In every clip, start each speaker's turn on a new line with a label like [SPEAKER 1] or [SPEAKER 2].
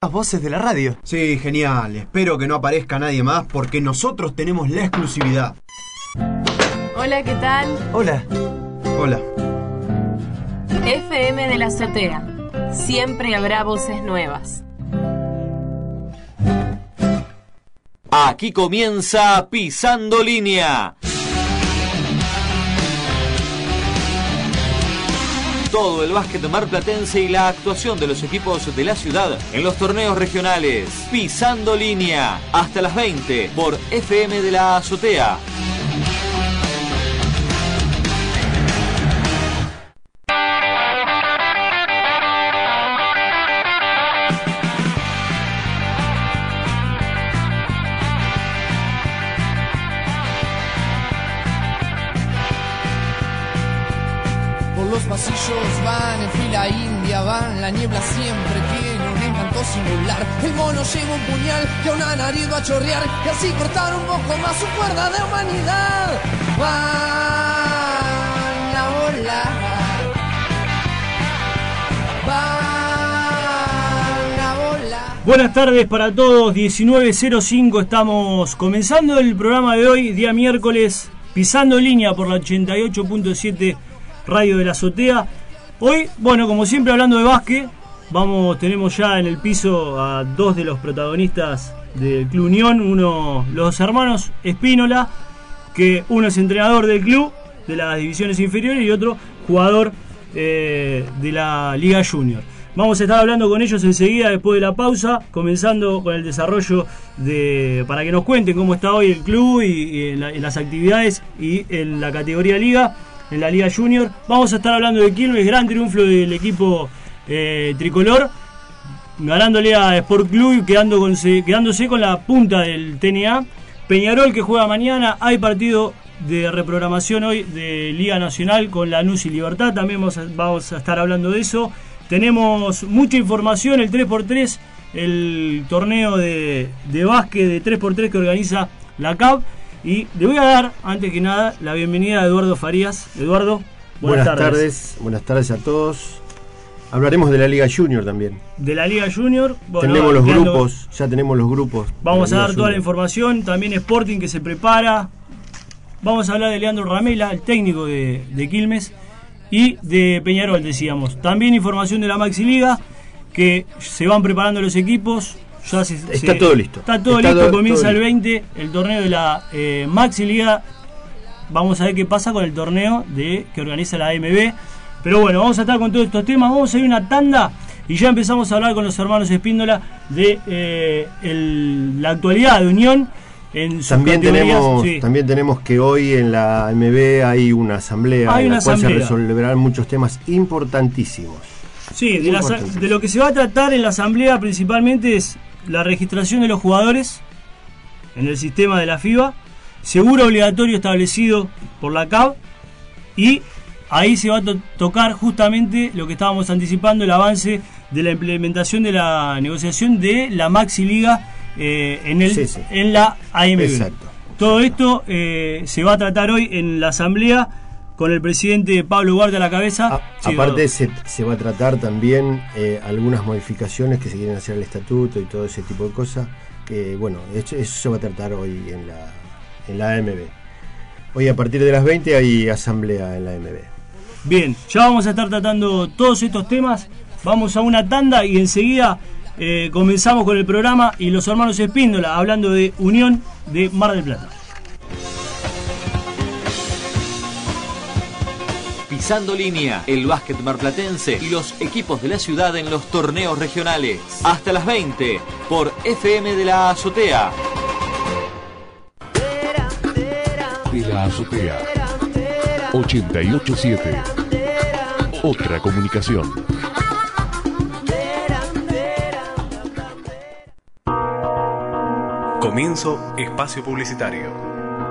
[SPEAKER 1] Las voces de la radio.
[SPEAKER 2] Sí, genial. Espero que no aparezca nadie más porque nosotros tenemos la exclusividad.
[SPEAKER 3] Hola, ¿qué tal?
[SPEAKER 1] Hola.
[SPEAKER 2] Hola.
[SPEAKER 3] FM de la Azotea. Siempre habrá voces nuevas.
[SPEAKER 4] Aquí comienza Pisando Línea. Todo el básquet marplatense y la actuación de los equipos de la ciudad en los torneos regionales. Pisando Línea, hasta las 20 por FM de la Azotea.
[SPEAKER 5] Pasillos van en fila india, van, la niebla siempre tiene un encanto singular. El mono lleva un puñal que a una nariz va a chorrear y así cortar un poco más su cuerda de humanidad. Van a volar, van a volar.
[SPEAKER 6] Buenas tardes para todos, 19:05 estamos comenzando el programa de hoy, día miércoles, Pisando Línea por la 88.7 Radio de la Azotea. Hoy, bueno, como siempre hablando de básquet, tenemos ya en el piso a dos de los protagonistas del Club Unión, los hermanos Espínola, que uno es entrenador del club, de las divisiones inferiores, y otro jugador de la Liga Junior. Vamos a estar hablando con ellos enseguida, después de la pausa, comenzando con el desarrollo para que nos cuenten cómo está hoy el club y en las actividades y en la categoría Liga. En la Liga Junior vamos a estar hablando de Quilmes, gran triunfo del equipo tricolor, ganándole a Sport Club y quedándose con la punta del TNA. Peñarol, que juega mañana, hay partido de reprogramación hoy de Liga Nacional con Lanús y Libertad, también vamos a estar hablando de eso. Tenemos mucha información, el 3x3, el torneo de básquet de 3x3 que organiza la CAP. Y le voy a dar, antes que nada, la bienvenida a Eduardo Farías. Eduardo, buenas tardes.
[SPEAKER 7] Buenas tardes a todos. Hablaremos de la Liga Junior también.
[SPEAKER 6] De la Liga Junior. Bueno,
[SPEAKER 7] tenemos los grupos, ya tenemos los grupos.
[SPEAKER 6] Vamos a dar toda la información. También Sporting, que se prepara. Vamos a hablar de Leandro Ramela, el técnico de Quilmes. Y de Peñarol, decíamos. También información de la Maxi Liga, que se van preparando los equipos.
[SPEAKER 7] Está todo listo.
[SPEAKER 6] Está todo listo, comienza el 20 el torneo de la Maxi Liga. Vamos a ver qué pasa con el torneo que organiza la AMB. Pero bueno, vamos a estar con todos estos temas. Vamos a ir una tanda y ya empezamos a hablar con los hermanos Espíndola de la actualidad de Unión.
[SPEAKER 7] También tenemos que hoy en la AMB hay una asamblea en la cual se resolverán muchos temas importantísimos.
[SPEAKER 6] Sí, de lo que se va a tratar en la asamblea principalmente es la registración de los jugadores en el sistema de la FIBA, seguro obligatorio establecido por la CAB, y ahí se va a tocar justamente lo que estábamos anticipando, el avance de la implementación de la negociación de la Maxi Liga en la AMB.
[SPEAKER 7] Exacto.
[SPEAKER 6] Todo esto se va a tratar hoy en la asamblea con el presidente Pablo Guardia a la cabeza.
[SPEAKER 7] Aparte se va a tratar también algunas modificaciones que se quieren hacer al estatuto y todo ese tipo de cosas. Que bueno, eso se va a tratar hoy en la AMB. Hoy a partir de las 20 hay asamblea en la AMB.
[SPEAKER 6] Bien, ya vamos a estar tratando todos estos temas. Vamos a una tanda y enseguida comenzamos con el programa y los hermanos Espíndola hablando de Unión de Mar del Plata.
[SPEAKER 4] Pisando Línea, el básquet marplatense y los equipos de la ciudad en los torneos regionales. Hasta las 20 por FM de la Azotea.
[SPEAKER 8] De la Azotea 88.7. Otra comunicación.
[SPEAKER 9] Comienzo espacio publicitario.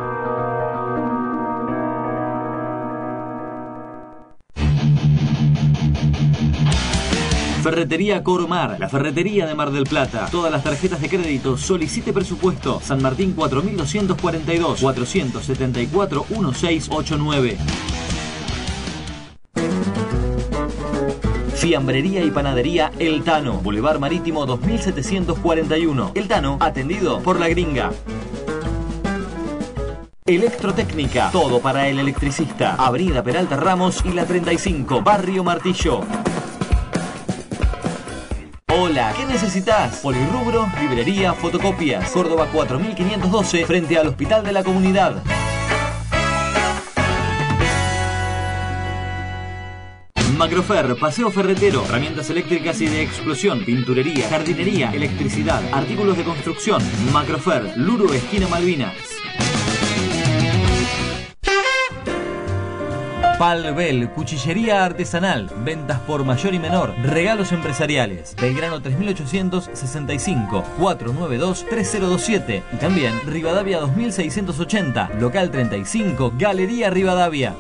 [SPEAKER 4] Ferretería Coromar, la ferretería de Mar del Plata. Todas las tarjetas de crédito, solicite presupuesto. San Martín 4242, 474 1689. Fiambrería y panadería El Tano, Boulevard Marítimo 2741. El Tano, atendido por La Gringa. Electrotécnica, todo para el electricista. Avenida Peralta Ramos y la 35, Barrio Martillo. Hola, ¿qué necesitas? Polirrubro, librería, fotocopias. Córdoba 4512, frente al Hospital de la Comunidad. Macrofer, paseo ferretero, herramientas eléctricas y de explosión, pinturería, jardinería, electricidad, artículos de construcción. Macrofer, Luro, esquina Malvinas. Palbel, cuchillería artesanal, ventas por mayor y menor, regalos empresariales. Belgrano 3865, 492-3027 y también Rivadavia 2680, local 35, Galería Rivadavia.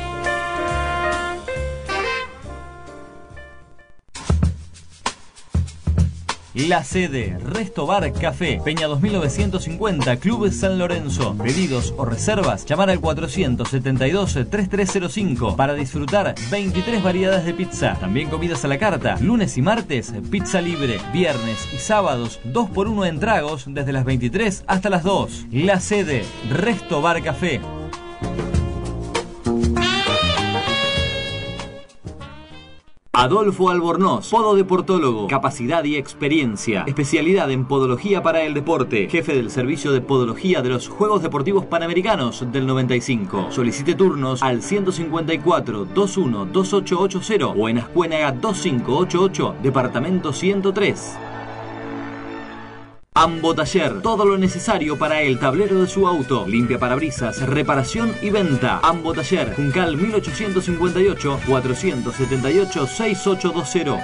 [SPEAKER 4] La sede, Resto Bar Café, Peña 2950, Club San Lorenzo. Pedidos o reservas, llamar al 472-3305 para disfrutar 23 variedades de pizza. También comidas a la carta, lunes y martes, pizza libre, viernes y sábados, 2x1 en tragos desde las 23 hasta las 2. La sede, Resto Bar Café. Adolfo Albornoz, pododeportólogo, capacidad y experiencia, especialidad en podología para el deporte, jefe del servicio de podología de los Juegos Deportivos Panamericanos del 95. Solicite turnos al 154-21-2880 o en Ascuénaga 2588, departamento 103. Ambo Taller, todo lo necesario para el tablero de su auto. Limpia parabrisas, reparación y venta. Ambo Taller, Juncal 1858, 478-6820.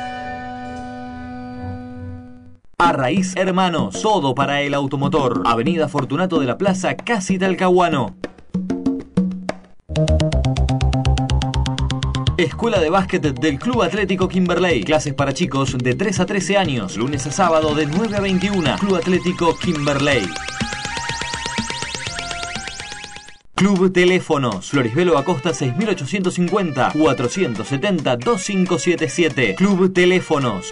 [SPEAKER 4] Arraiz Hermanos, todo para el automotor. Avenida Fortunato de la Plaza, casi Talcahuano. Escuela de básquet del Club Atlético Kimberley. Clases para chicos de 3 a 13 años. Lunes a sábado de 9 a 21. Club Atlético Kimberley. Club Teléfonos. Florisbelo Acosta 6850 470 2577. Club Teléfonos.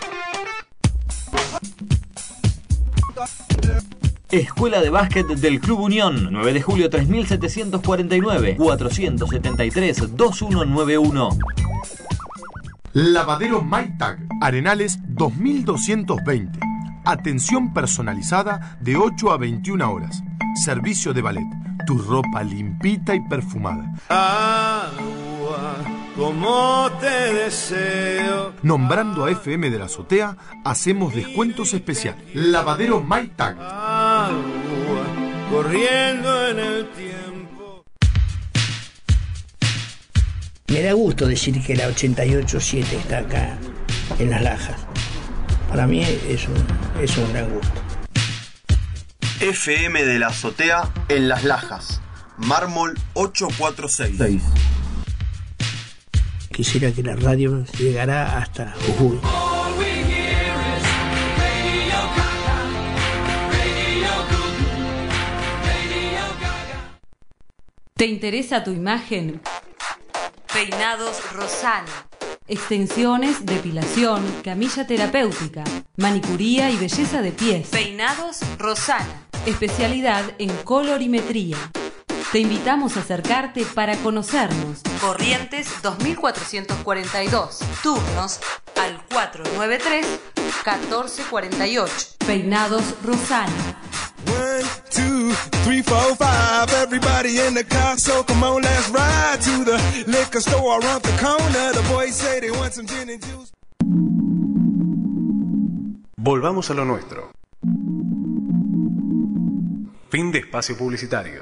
[SPEAKER 4] Escuela de básquet del Club Unión, 9 de julio 3749, 473-2191.
[SPEAKER 1] Lavadero MyTag, Arenales 2220. Atención personalizada de 8 a 21 horas. Servicio de ballet. Tu ropa limpita y perfumada.
[SPEAKER 10] Agua, como te deseo.
[SPEAKER 1] Nombrando a FM de la Azotea, hacemos descuentos especiales. Lavadero MyTag.
[SPEAKER 10] Agua, corriendo en el tiempo.
[SPEAKER 11] Me da gusto decir que la 88.7 está acá, en Las Lajas. Para mí es un gran gusto.
[SPEAKER 2] FM de la Azotea en Las Lajas. Mármol 846.
[SPEAKER 11] Quisiera que la radio llegara hasta Jujuy.
[SPEAKER 12] ¿Te interesa tu imagen? Peinados Rosana. Extensiones, depilación, camilla terapéutica, manicuría y belleza de pies. Peinados Rosana. Especialidad en colorimetría. Te invitamos a acercarte para conocernos. Corrientes 2442. Turnos al 493-1448. Peinados Rosana.
[SPEAKER 10] 1, 2, 3, 4, 5. Everybody in the car, so come on, let's ride to the liquor store around the corner. The boys say they want some gin and juice.
[SPEAKER 9] Volvamos a lo nuestro. Fin de espacio publicitario.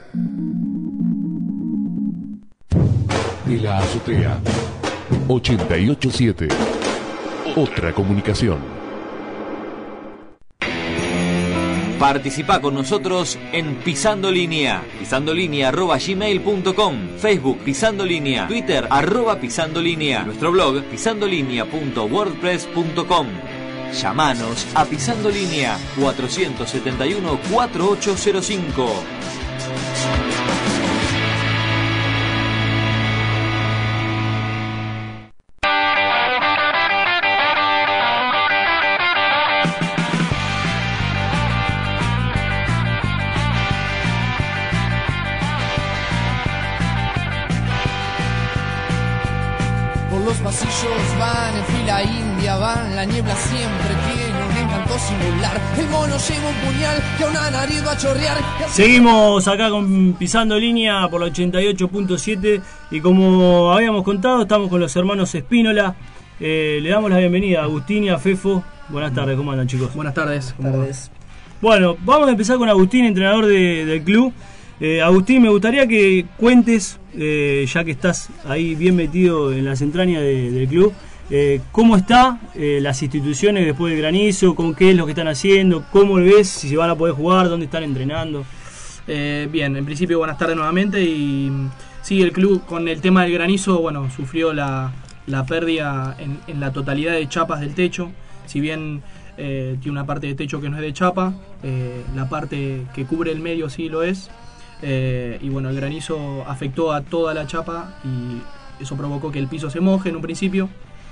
[SPEAKER 8] De la Azotea 887. Otra comunicación.
[SPEAKER 4] Participa con nosotros en Pisando Línea. pisandolinea@gmail.com. Facebook Pisando Línea. Twitter @Pisando Línea. Nuestro blog pisandolinea.wordpress.com. Llámanos a Pisando Línea 471-4805.
[SPEAKER 5] ellos van en fila india, van, la niebla siempre tiene un encanto singular. El mono lleva un puñal que a una nariz va a chorrear.
[SPEAKER 6] Seguimos acá con Pisando Línea por la 88.7 y como habíamos contado, estamos con los hermanos Espínola. Le damos la bienvenida a Agustín y a Fefo. Buenas tardes, ¿cómo andan, chicos?
[SPEAKER 13] Buenas tardes.
[SPEAKER 6] Bueno, vamos a empezar con Agustín, entrenador del club. Agustín, me gustaría que cuentes, ya que estás ahí bien metido en las entrañas del club, cómo está las instituciones después del granizo, con qué es lo que están haciendo, cómo lo ves, si se van a poder jugar, dónde están entrenando.
[SPEAKER 13] Bien, en principio buenas tardes nuevamente y sí, el club con el tema del granizo, bueno, sufrió la pérdida en la totalidad de chapas del techo. Si bien tiene una parte de techo que no es de chapa, la parte que cubre el medio sí lo es. Y bueno, el granizo afectó a toda la chapa y eso provocó que el piso se moje en un principio.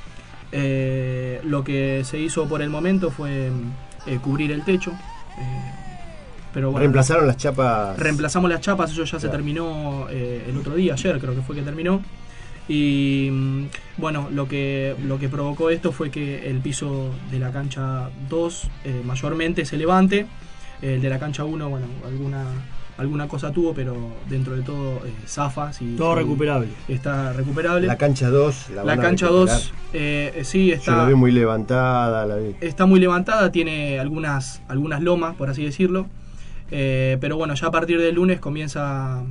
[SPEAKER 13] Lo que se hizo por el momento fue cubrir el techo. Pero bueno,
[SPEAKER 7] ¿reemplazaron las chapas?
[SPEAKER 13] Reemplazamos las chapas, eso ya se terminó el otro día, ayer creo que fue que terminó. Y bueno, lo que provocó esto fue que el piso de la cancha 2 mayormente se levante. El de la cancha 1, bueno, alguna cosa tuvo, pero dentro de todo zafa.
[SPEAKER 6] Todo recuperable.
[SPEAKER 13] Está recuperable.
[SPEAKER 7] La cancha 2,
[SPEAKER 13] la cancha 2, sí, está.
[SPEAKER 7] Yo la vi muy levantada.
[SPEAKER 13] Está muy levantada, tiene algunas lomas, por así decirlo. Pero bueno, ya a partir del lunes se comienza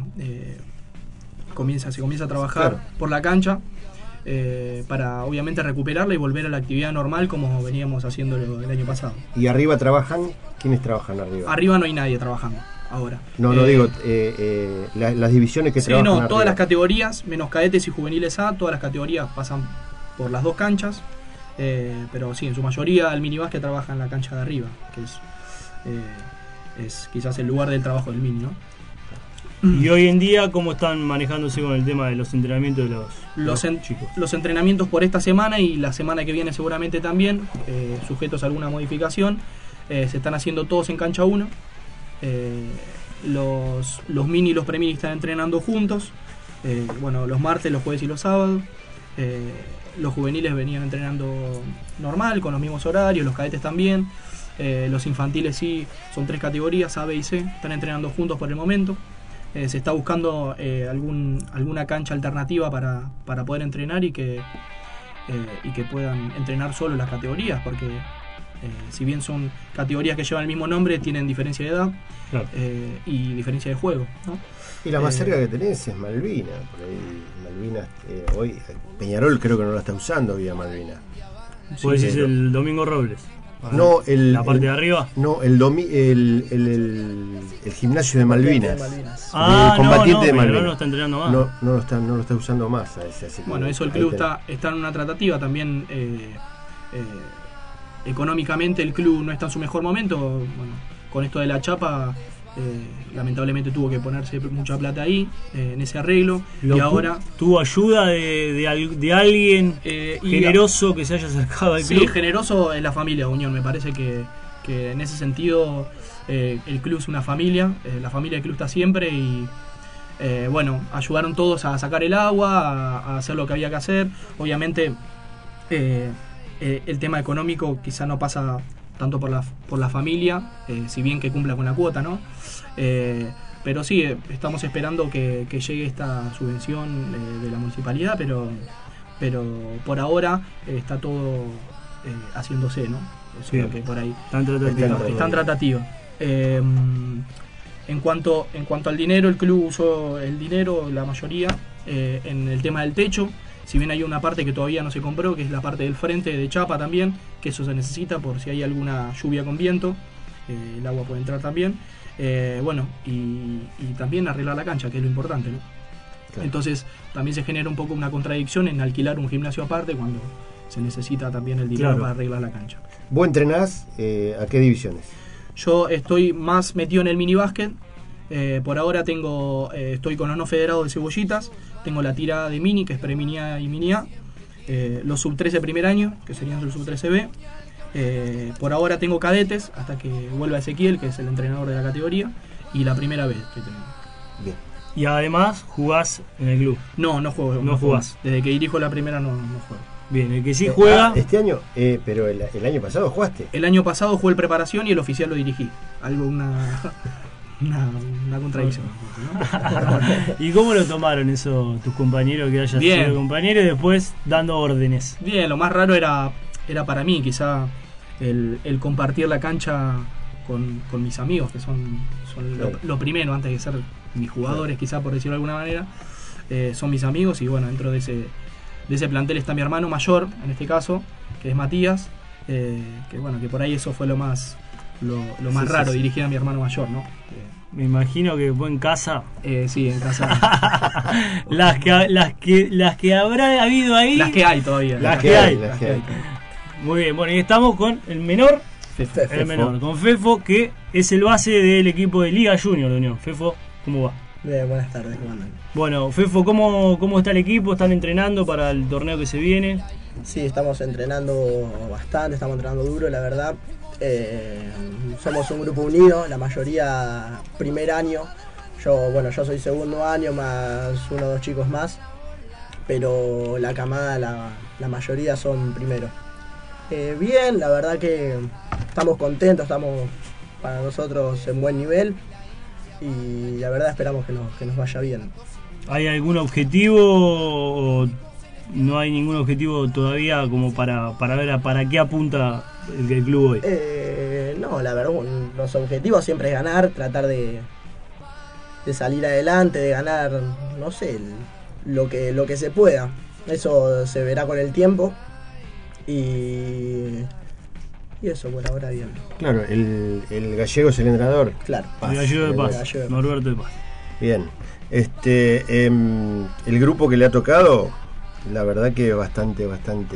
[SPEAKER 13] a trabajar por la cancha para obviamente recuperarla y volver a la actividad normal como veníamos haciéndolo el año pasado.
[SPEAKER 7] ¿Y arriba trabajan? ¿Quiénes trabajan arriba?
[SPEAKER 13] Arriba no hay nadie trabajando ahora.
[SPEAKER 7] No digo, las divisiones que trabajan
[SPEAKER 13] no,
[SPEAKER 7] arriba.
[SPEAKER 13] todas las categorías, menos cadetes y juveniles A, todas las categorías pasan por las dos canchas, pero sí, en su mayoría el minibásquet trabaja en la cancha de arriba, que es quizás el lugar del trabajo del mini, ¿no?
[SPEAKER 6] Y hoy en día, ¿cómo están manejándose con el tema de los entrenamientos de los chicos?
[SPEAKER 13] Los entrenamientos por esta semana y la semana que viene seguramente también, sujetos a alguna modificación, se están haciendo todos en cancha 1. Los mini y los pre-mini están entrenando juntos, bueno, los martes, los jueves y los sábados. Los juveniles venían entrenando normal, con los mismos horarios, los cadetes también. Los infantiles sí, son 3 categorías, A, B y C, están entrenando juntos por el momento. Se está buscando alguna cancha alternativa para poder entrenar y que puedan entrenar solo las categorías, porque si bien son categorías que llevan el mismo nombre, tienen diferencia de edad, claro, y diferencia de juego, ¿no?
[SPEAKER 7] Y la más cerca que tenés es Malvina. Por ahí Malvina, hoy Peñarol creo que no la está usando vía Malvina.
[SPEAKER 6] ¿Puedes decir el Domingo Robles?
[SPEAKER 7] No,
[SPEAKER 6] ¿la parte de arriba?
[SPEAKER 7] No, el gimnasio de Malvinas.
[SPEAKER 6] Ah,
[SPEAKER 7] el combatiente de
[SPEAKER 6] Malvinas.
[SPEAKER 7] no
[SPEAKER 6] lo está entrenando más.
[SPEAKER 7] No lo está usando más a ese. Así
[SPEAKER 13] bueno, eso el club está en una tratativa también. Económicamente el club no está en su mejor momento. Bueno, con esto de la chapa, lamentablemente tuvo que ponerse mucha plata ahí, en ese arreglo. Y ahora
[SPEAKER 6] tuvo ayuda de alguien generoso que se haya acercado al club.
[SPEAKER 13] Sí, generoso es la familia Unión. Me parece que en ese sentido el club es una familia, la familia del club está siempre y bueno, ayudaron todos a sacar el agua, a hacer lo que había que hacer. Obviamente el tema económico quizá no pasa tanto por la familia, si bien que cumpla con la cuota, ¿no? Pero sí, estamos esperando que llegue esta subvención de la municipalidad, pero por ahora está todo haciéndose, ¿no? Eso es lo que por ahí están tratativas. En cuanto al dinero, el club usó el dinero, la mayoría, en el tema del techo. Si bien hay una parte que todavía no se compró, que es la parte del frente de chapa también, que eso se necesita por si hay alguna lluvia con viento, el agua puede entrar también. Bueno, y también arreglar la cancha, que es lo importante, ¿no? Claro. Entonces también se genera un poco una contradicción en alquilar un gimnasio aparte cuando se necesita también el dinero, claro, para arreglar la cancha.
[SPEAKER 7] ¿Vos entrenás a qué divisiones?
[SPEAKER 13] Yo estoy más metido en el minibásquet. Por ahora estoy con los no federados de Cebollitas. Tengo la tirada de mini, que es pre-mini A y mini A. Los sub-13 primer año, que serían el sub-13B. Por ahora tengo cadetes, hasta que vuelva Ezequiel, que es el entrenador de la categoría. Y la primera vez que tengo.
[SPEAKER 7] Bien.
[SPEAKER 6] Y además jugás en el club.
[SPEAKER 13] No juego.
[SPEAKER 6] No jugás.
[SPEAKER 13] Desde que dirijo la primera no juego.
[SPEAKER 6] Bien, el que sí juega.
[SPEAKER 7] Este año, pero el año pasado jugaste.
[SPEAKER 13] El año pasado jugué el preparación y el oficial lo dirigí. Algo, una contradicción, ¿no?
[SPEAKER 6] ¿Y cómo lo tomaron eso tus compañeros, que hayas sido compañero y después dando órdenes?
[SPEAKER 13] Bien, lo más raro era para mí, quizá el compartir la cancha con mis amigos, que son lo primero, antes de ser mis jugadores, quizá por decirlo de alguna manera. Son mis amigos, y bueno, dentro de ese plantel está mi hermano mayor, en este caso, que es Matías, que bueno, que por ahí eso fue lo más raro, dirigir a mi hermano mayor, ¿no?
[SPEAKER 6] Me imagino que fue en casa.
[SPEAKER 13] Sí, en casa.
[SPEAKER 6] las que habrá habido ahí.
[SPEAKER 13] Las que hay todavía.
[SPEAKER 6] Las que hay. Muy bien, bueno, y estamos con el menor. El menor, con Fefo, que es el base del equipo de Liga Junior de Unión. Fefo, ¿cómo va?
[SPEAKER 14] Bien, buenas tardes, ¿cómo andan?
[SPEAKER 6] Bueno, Fefo, ¿cómo está el equipo? ¿Están entrenando para el torneo que se viene?
[SPEAKER 14] Sí, estamos entrenando bastante, estamos entrenando duro, la verdad. Somos un grupo unido, la mayoría primer año. Yo soy segundo año, más uno o dos chicos más. Pero la camada, la mayoría son primero. Bien, la verdad que estamos contentos, estamos para nosotros en buen nivel. Y la verdad esperamos que nos vaya bien.
[SPEAKER 6] ¿Hay algún objetivo o no hay ningún objetivo todavía como para ver para qué apunta el club hoy?
[SPEAKER 14] No, la verdad, los objetivos siempre es ganar, tratar de salir adelante, de ganar, no sé, lo que se pueda. Eso se verá con el tiempo. Y eso por ahora bien.
[SPEAKER 7] Claro, el gallego es el entrenador.
[SPEAKER 14] Claro.
[SPEAKER 6] El gallego de Paz, Norberto de Paz.
[SPEAKER 7] Bien. El grupo que le ha tocado, la verdad que bastante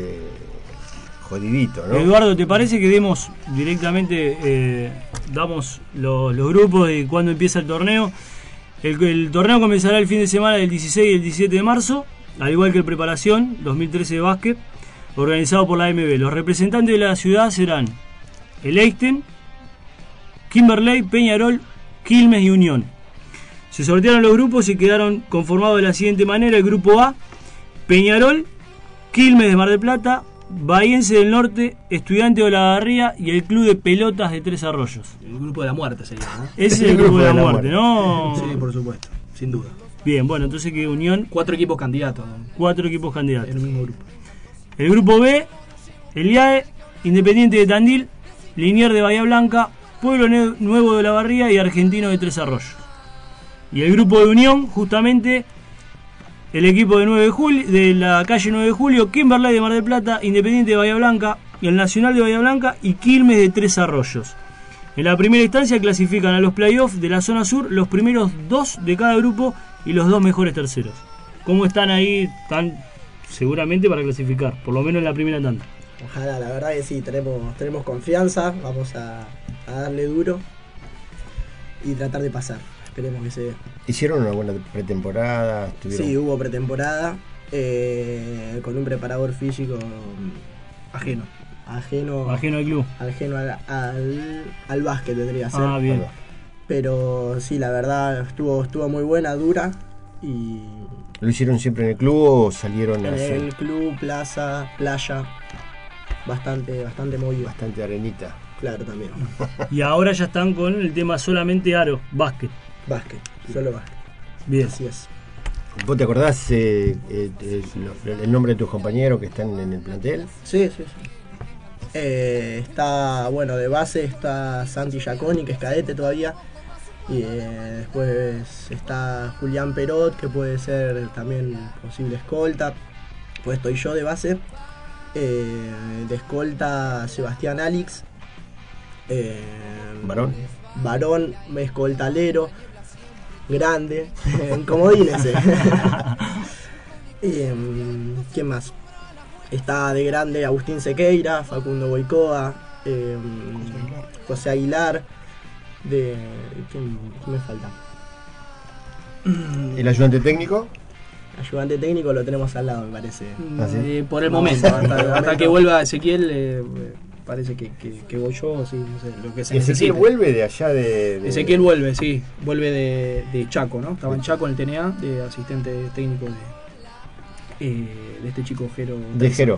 [SPEAKER 7] jodidito, ¿no?
[SPEAKER 6] Eduardo, ¿te parece que demos directamente, damos los grupos de cuándo empieza el torneo? El torneo comenzará el fin de semana del 16 y el 17 de marzo, al igual que el Preparación 2013 de básquet, organizado por la AMB. Los representantes de la ciudad serán el Einstein, Kimberley, Peñarol, Quilmes y Unión. Se sortearon los grupos y quedaron conformados de la siguiente manera: el grupo A, Peñarol, Quilmes de Mar del Plata, Bahiense del Norte, Estudiante de Olavarría y el Club de Pelotas de Tres Arroyos.
[SPEAKER 13] El grupo de la muerte sería, ¿no?
[SPEAKER 6] Ese es el grupo de la muerte, ¿no?
[SPEAKER 13] Sí, por supuesto, sin duda.
[SPEAKER 6] Bien, bueno, entonces que Unión...
[SPEAKER 13] 4 equipos candidatos.
[SPEAKER 6] 4 equipos candidatos.
[SPEAKER 13] El mismo grupo.
[SPEAKER 6] El grupo B, el IAE, Independiente de Tandil, Liniers de Bahía Blanca, Pueblo Nuevo de Olavarría y Argentino de Tres Arroyos. Y el grupo de Unión, justamente, el equipo de 9 de julio, de la calle 9 de Julio, Kimberley de Mar del Plata, Independiente de Bahía Blanca, el Nacional de Bahía Blanca y Quilmes de Tres Arroyos. En la primera instancia clasifican a los playoffs de la zona sur los primeros 2 de cada grupo y los 2 mejores terceros. ¿Cómo están ahí? Están seguramente para clasificar, por lo menos en la primera tanda.
[SPEAKER 14] Ojalá, la verdad que sí, tenemos confianza, vamos a darle duro y tratar de pasar. Esperemos que se dé.
[SPEAKER 7] ¿Hicieron una buena pretemporada?
[SPEAKER 14] Sí, hubo pretemporada con un preparador físico ajeno
[SPEAKER 6] al club.
[SPEAKER 14] Ajeno al básquet tendría que ser.
[SPEAKER 6] Ah, bien.
[SPEAKER 14] Pero sí, la verdad estuvo muy buena, dura. Y
[SPEAKER 7] ¿lo hicieron siempre en el club o salieron
[SPEAKER 14] en el club, plaza, playa? Bastante movido.
[SPEAKER 7] Bastante arenita.
[SPEAKER 14] Claro, también.
[SPEAKER 6] Y ahora ya están con el tema solamente aro, básquet.
[SPEAKER 14] Básquet, solo básquet.
[SPEAKER 6] Bien.
[SPEAKER 14] Así es.
[SPEAKER 7] ¿Vos te acordás el nombre de tus compañeros que están en el plantel?
[SPEAKER 14] Sí. Está, bueno, de base está Santi Giaconi, que es cadete todavía. Y después está Julián Perot, que puede ser también posible escolta. Pues estoy yo de base. De escolta Sebastián Alix. Varón, escoltalero. Grande. Comodines. ¿Quién más? Está de grande Agustín Sequeira, Facundo Boicoa, José Aguilar. ¿Quién me falta?
[SPEAKER 7] ¿El ayudante técnico?
[SPEAKER 14] Ayudante técnico lo tenemos al lado, me parece.
[SPEAKER 7] ¿Ah, sí?
[SPEAKER 13] Por el momento, hasta que vuelva Ezequiel, parece que voy yo, sí, no sé, lo que se necesite.
[SPEAKER 7] ¿Ezequiel vuelve de allá de...?
[SPEAKER 13] Ezequiel vuelve, sí, vuelve de Chaco, ¿no? Estaba en Chaco en el TNA, de asistente técnico de este chico Jero.
[SPEAKER 7] De Jero.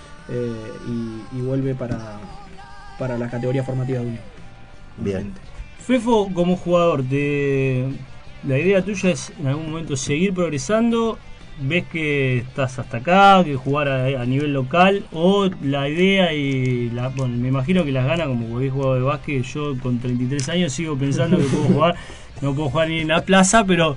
[SPEAKER 13] Y vuelve para las categorías formativas de Unión.
[SPEAKER 7] Bien.
[SPEAKER 6] Fefo, como jugador, la idea tuya es en algún momento seguir progresando. ¿Ves que estás hasta acá, que jugar a nivel local? ¿O la idea bueno, me imagino que las ganas, como habéis jugado de básquet, yo con 33 años sigo pensando que puedo jugar, no puedo jugar ni en la plaza, pero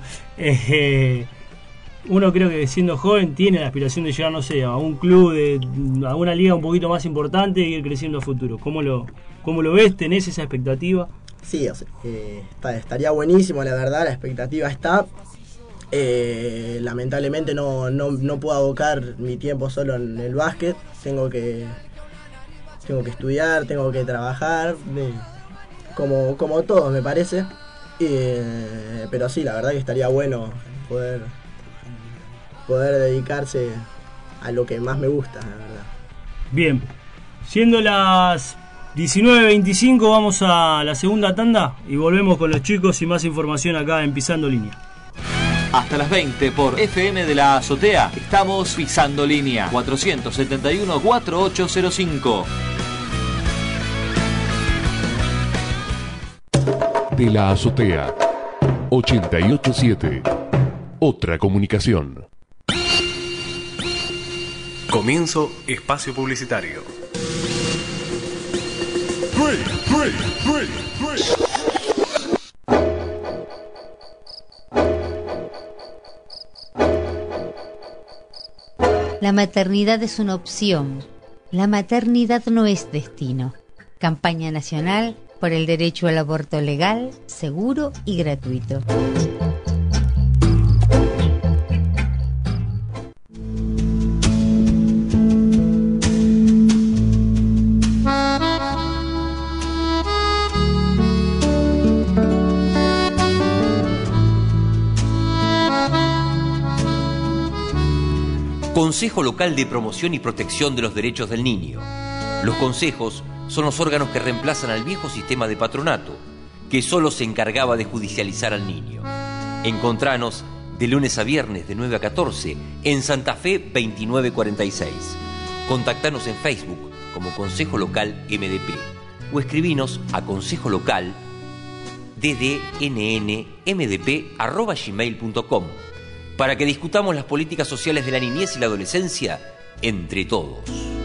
[SPEAKER 6] uno creo que siendo joven tiene la aspiración de llegar, no sé, a un club, a una liga un poquito más importante y ir creciendo a futuro. ¿Cómo lo ves? ¿Tenés esa expectativa?
[SPEAKER 14] Sí, o sea, estaría buenísimo, la verdad, la expectativa está. Lamentablemente no puedo abocar mi tiempo solo en el básquet. Tengo que estudiar, tengo que trabajar, como todos me parece. Pero sí, la verdad que estaría bueno poder dedicarse a lo que más me gusta, la verdad.
[SPEAKER 6] Bien, siendo las 19:25 vamos a la segunda tanda y volvemos con los chicos y más información acá en Pisando Línea.
[SPEAKER 4] Hasta las 20 por FM de la Azotea. Estamos Pisando Línea 471-4805.
[SPEAKER 8] De la Azotea 887. Otra comunicación.
[SPEAKER 9] Comienzo espacio publicitario.
[SPEAKER 15] La maternidad es una opción. La maternidad no es destino. Campaña nacional por el derecho al aborto legal, seguro y gratuito.
[SPEAKER 16] Consejo Local de Promoción y Protección de los Derechos del Niño. Los consejos son los órganos que reemplazan al viejo sistema de patronato, que solo se encargaba de judicializar al niño. Encontranos de lunes a viernes de 9 a 14 en Santa Fe 2946. Contactanos en Facebook como Consejo Local MDP o escribinos a consejolocal@gmail.com para que discutamos las políticas sociales de la niñez y la adolescencia entre todos.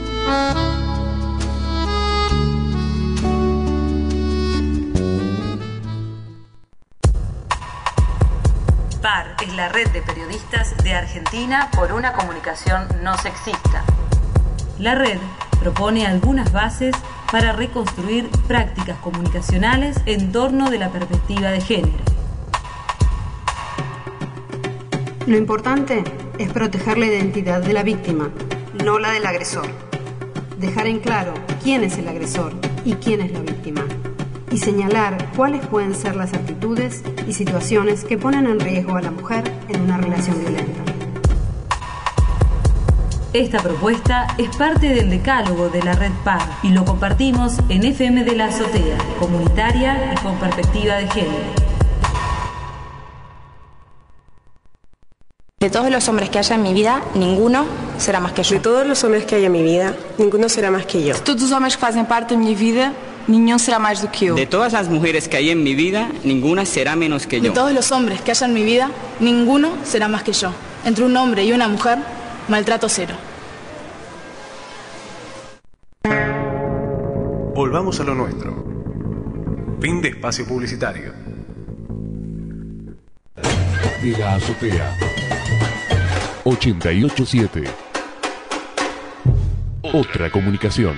[SPEAKER 12] PAR es la red de periodistas de Argentina por una comunicación no sexista. La red propone algunas bases para reconstruir prácticas comunicacionales en torno de la perspectiva de género.
[SPEAKER 17] Lo importante es proteger la identidad de la víctima, no la del agresor. Dejar en claro quién es el agresor y quién es la víctima. Y señalar cuáles pueden ser las actitudes y situaciones que ponen en riesgo a la mujer en una relación violenta.
[SPEAKER 12] Esta propuesta es parte del decálogo de la red PAR y lo compartimos en FM de la Azotea, comunitaria y con perspectiva de género.
[SPEAKER 18] De todos los hombres que haya en mi vida, ninguno será más que yo.
[SPEAKER 19] De todos los hombres que hay en mi vida, ninguno será más que yo.
[SPEAKER 20] De todos los hombres que hacen parte de mi vida, ninguno será más do que yo.
[SPEAKER 21] De todas las mujeres que hay en mi vida, ninguna será menos que yo.
[SPEAKER 22] De todos los hombres que haya en mi vida, ninguno será más que yo. Entre un hombre y una mujer, maltrato cero.
[SPEAKER 9] Volvamos a lo nuestro. Fin de espacio publicitario.
[SPEAKER 8] De la Azotea 887. Otra comunicación.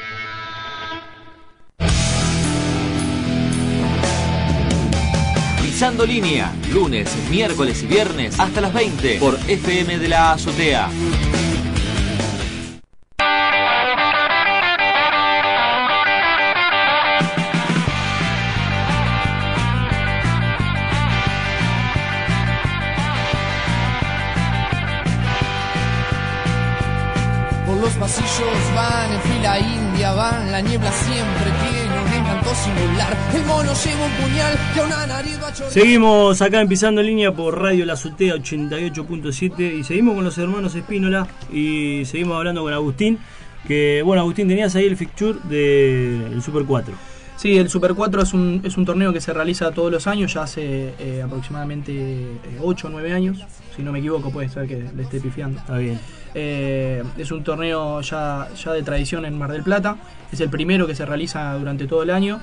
[SPEAKER 4] Pisando Línea, lunes, miércoles y viernes hasta las 20 por FM de la Azotea.
[SPEAKER 5] Los pasillos van en fila india, va en la niebla siempre tiene un encanto singular. El mono lleva un puñal que a una nariz va a chorrear.
[SPEAKER 6] Seguimos acá en Pisando en Línea por Radio La Azotea 88.7 y seguimos con los hermanos Espínola y seguimos hablando con Agustín. Que bueno, Agustín, tenías ahí el fixture del Super 4.
[SPEAKER 13] Sí, el Super 4 es un torneo que se realiza todos los años, ya hace aproximadamente 8 o 9 años, si no me equivoco, puede ser que le esté pifiando.
[SPEAKER 6] Está bien.
[SPEAKER 13] Es un torneo ya de tradición en Mar del Plata, es el primero que se realiza durante todo el año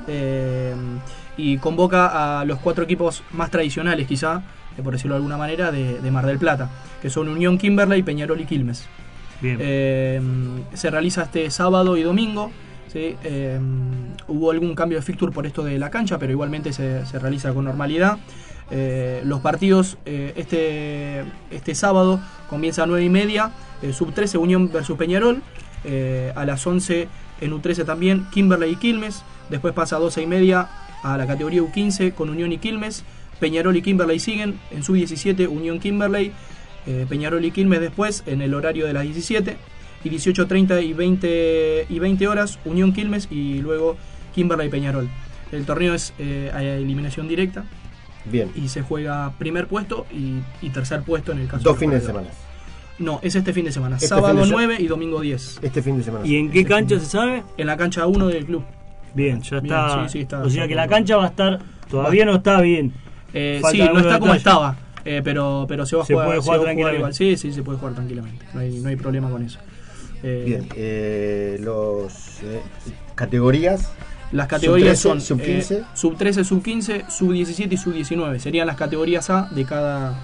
[SPEAKER 13] y convoca a los 4 equipos más tradicionales quizá, por decirlo de alguna manera, de Mar del Plata, que son Unión Kimberley, Peñarol y Quilmes.
[SPEAKER 6] Bien.
[SPEAKER 13] Se realiza este sábado y domingo. ¿Sí? Hubo algún cambio de fixture por esto de la cancha, pero igualmente se realiza con normalidad. Los partidos este sábado comienza a 9:30, sub-13 Unión versus Peñarol, a las 11 en U13 también Kimberley y Quilmes, después pasa a 12:30 a la categoría U15 con Unión y Quilmes, Peñarol y Kimberley siguen, en sub-17 Unión Kimberley, Peñarol y Quilmes después en el horario de las 17, y 18:30 y 20 horas Unión Quilmes y luego Kimberley y Peñarol. El torneo es a eliminación directa.
[SPEAKER 7] Bien.
[SPEAKER 13] Y se juega primer puesto y tercer puesto en el caso.
[SPEAKER 7] 2 fines de semana.
[SPEAKER 13] No, es este fin de semana.
[SPEAKER 7] Este
[SPEAKER 13] sábado
[SPEAKER 7] fin de
[SPEAKER 13] 9 y domingo 10.
[SPEAKER 7] Este fin de semana.
[SPEAKER 6] ¿Y en qué cancha se sabe?
[SPEAKER 13] En la cancha 1 del club.
[SPEAKER 6] Bien, ya está.
[SPEAKER 13] Sí, está.
[SPEAKER 6] O sea que la cancha va a estar. Todavía no está bien.
[SPEAKER 13] Sí, no está como estaba. Pero se va a jugar,
[SPEAKER 6] puede jugar tranquilamente.
[SPEAKER 13] Igual. Sí, se puede jugar tranquilamente. No hay problema con eso.
[SPEAKER 7] Bien. Los categorías.
[SPEAKER 13] Las categorías
[SPEAKER 7] sub-13,
[SPEAKER 13] son
[SPEAKER 7] sub-15,
[SPEAKER 13] sub-13, sub-15, sub-17 y sub-19. Serían las categorías A de cada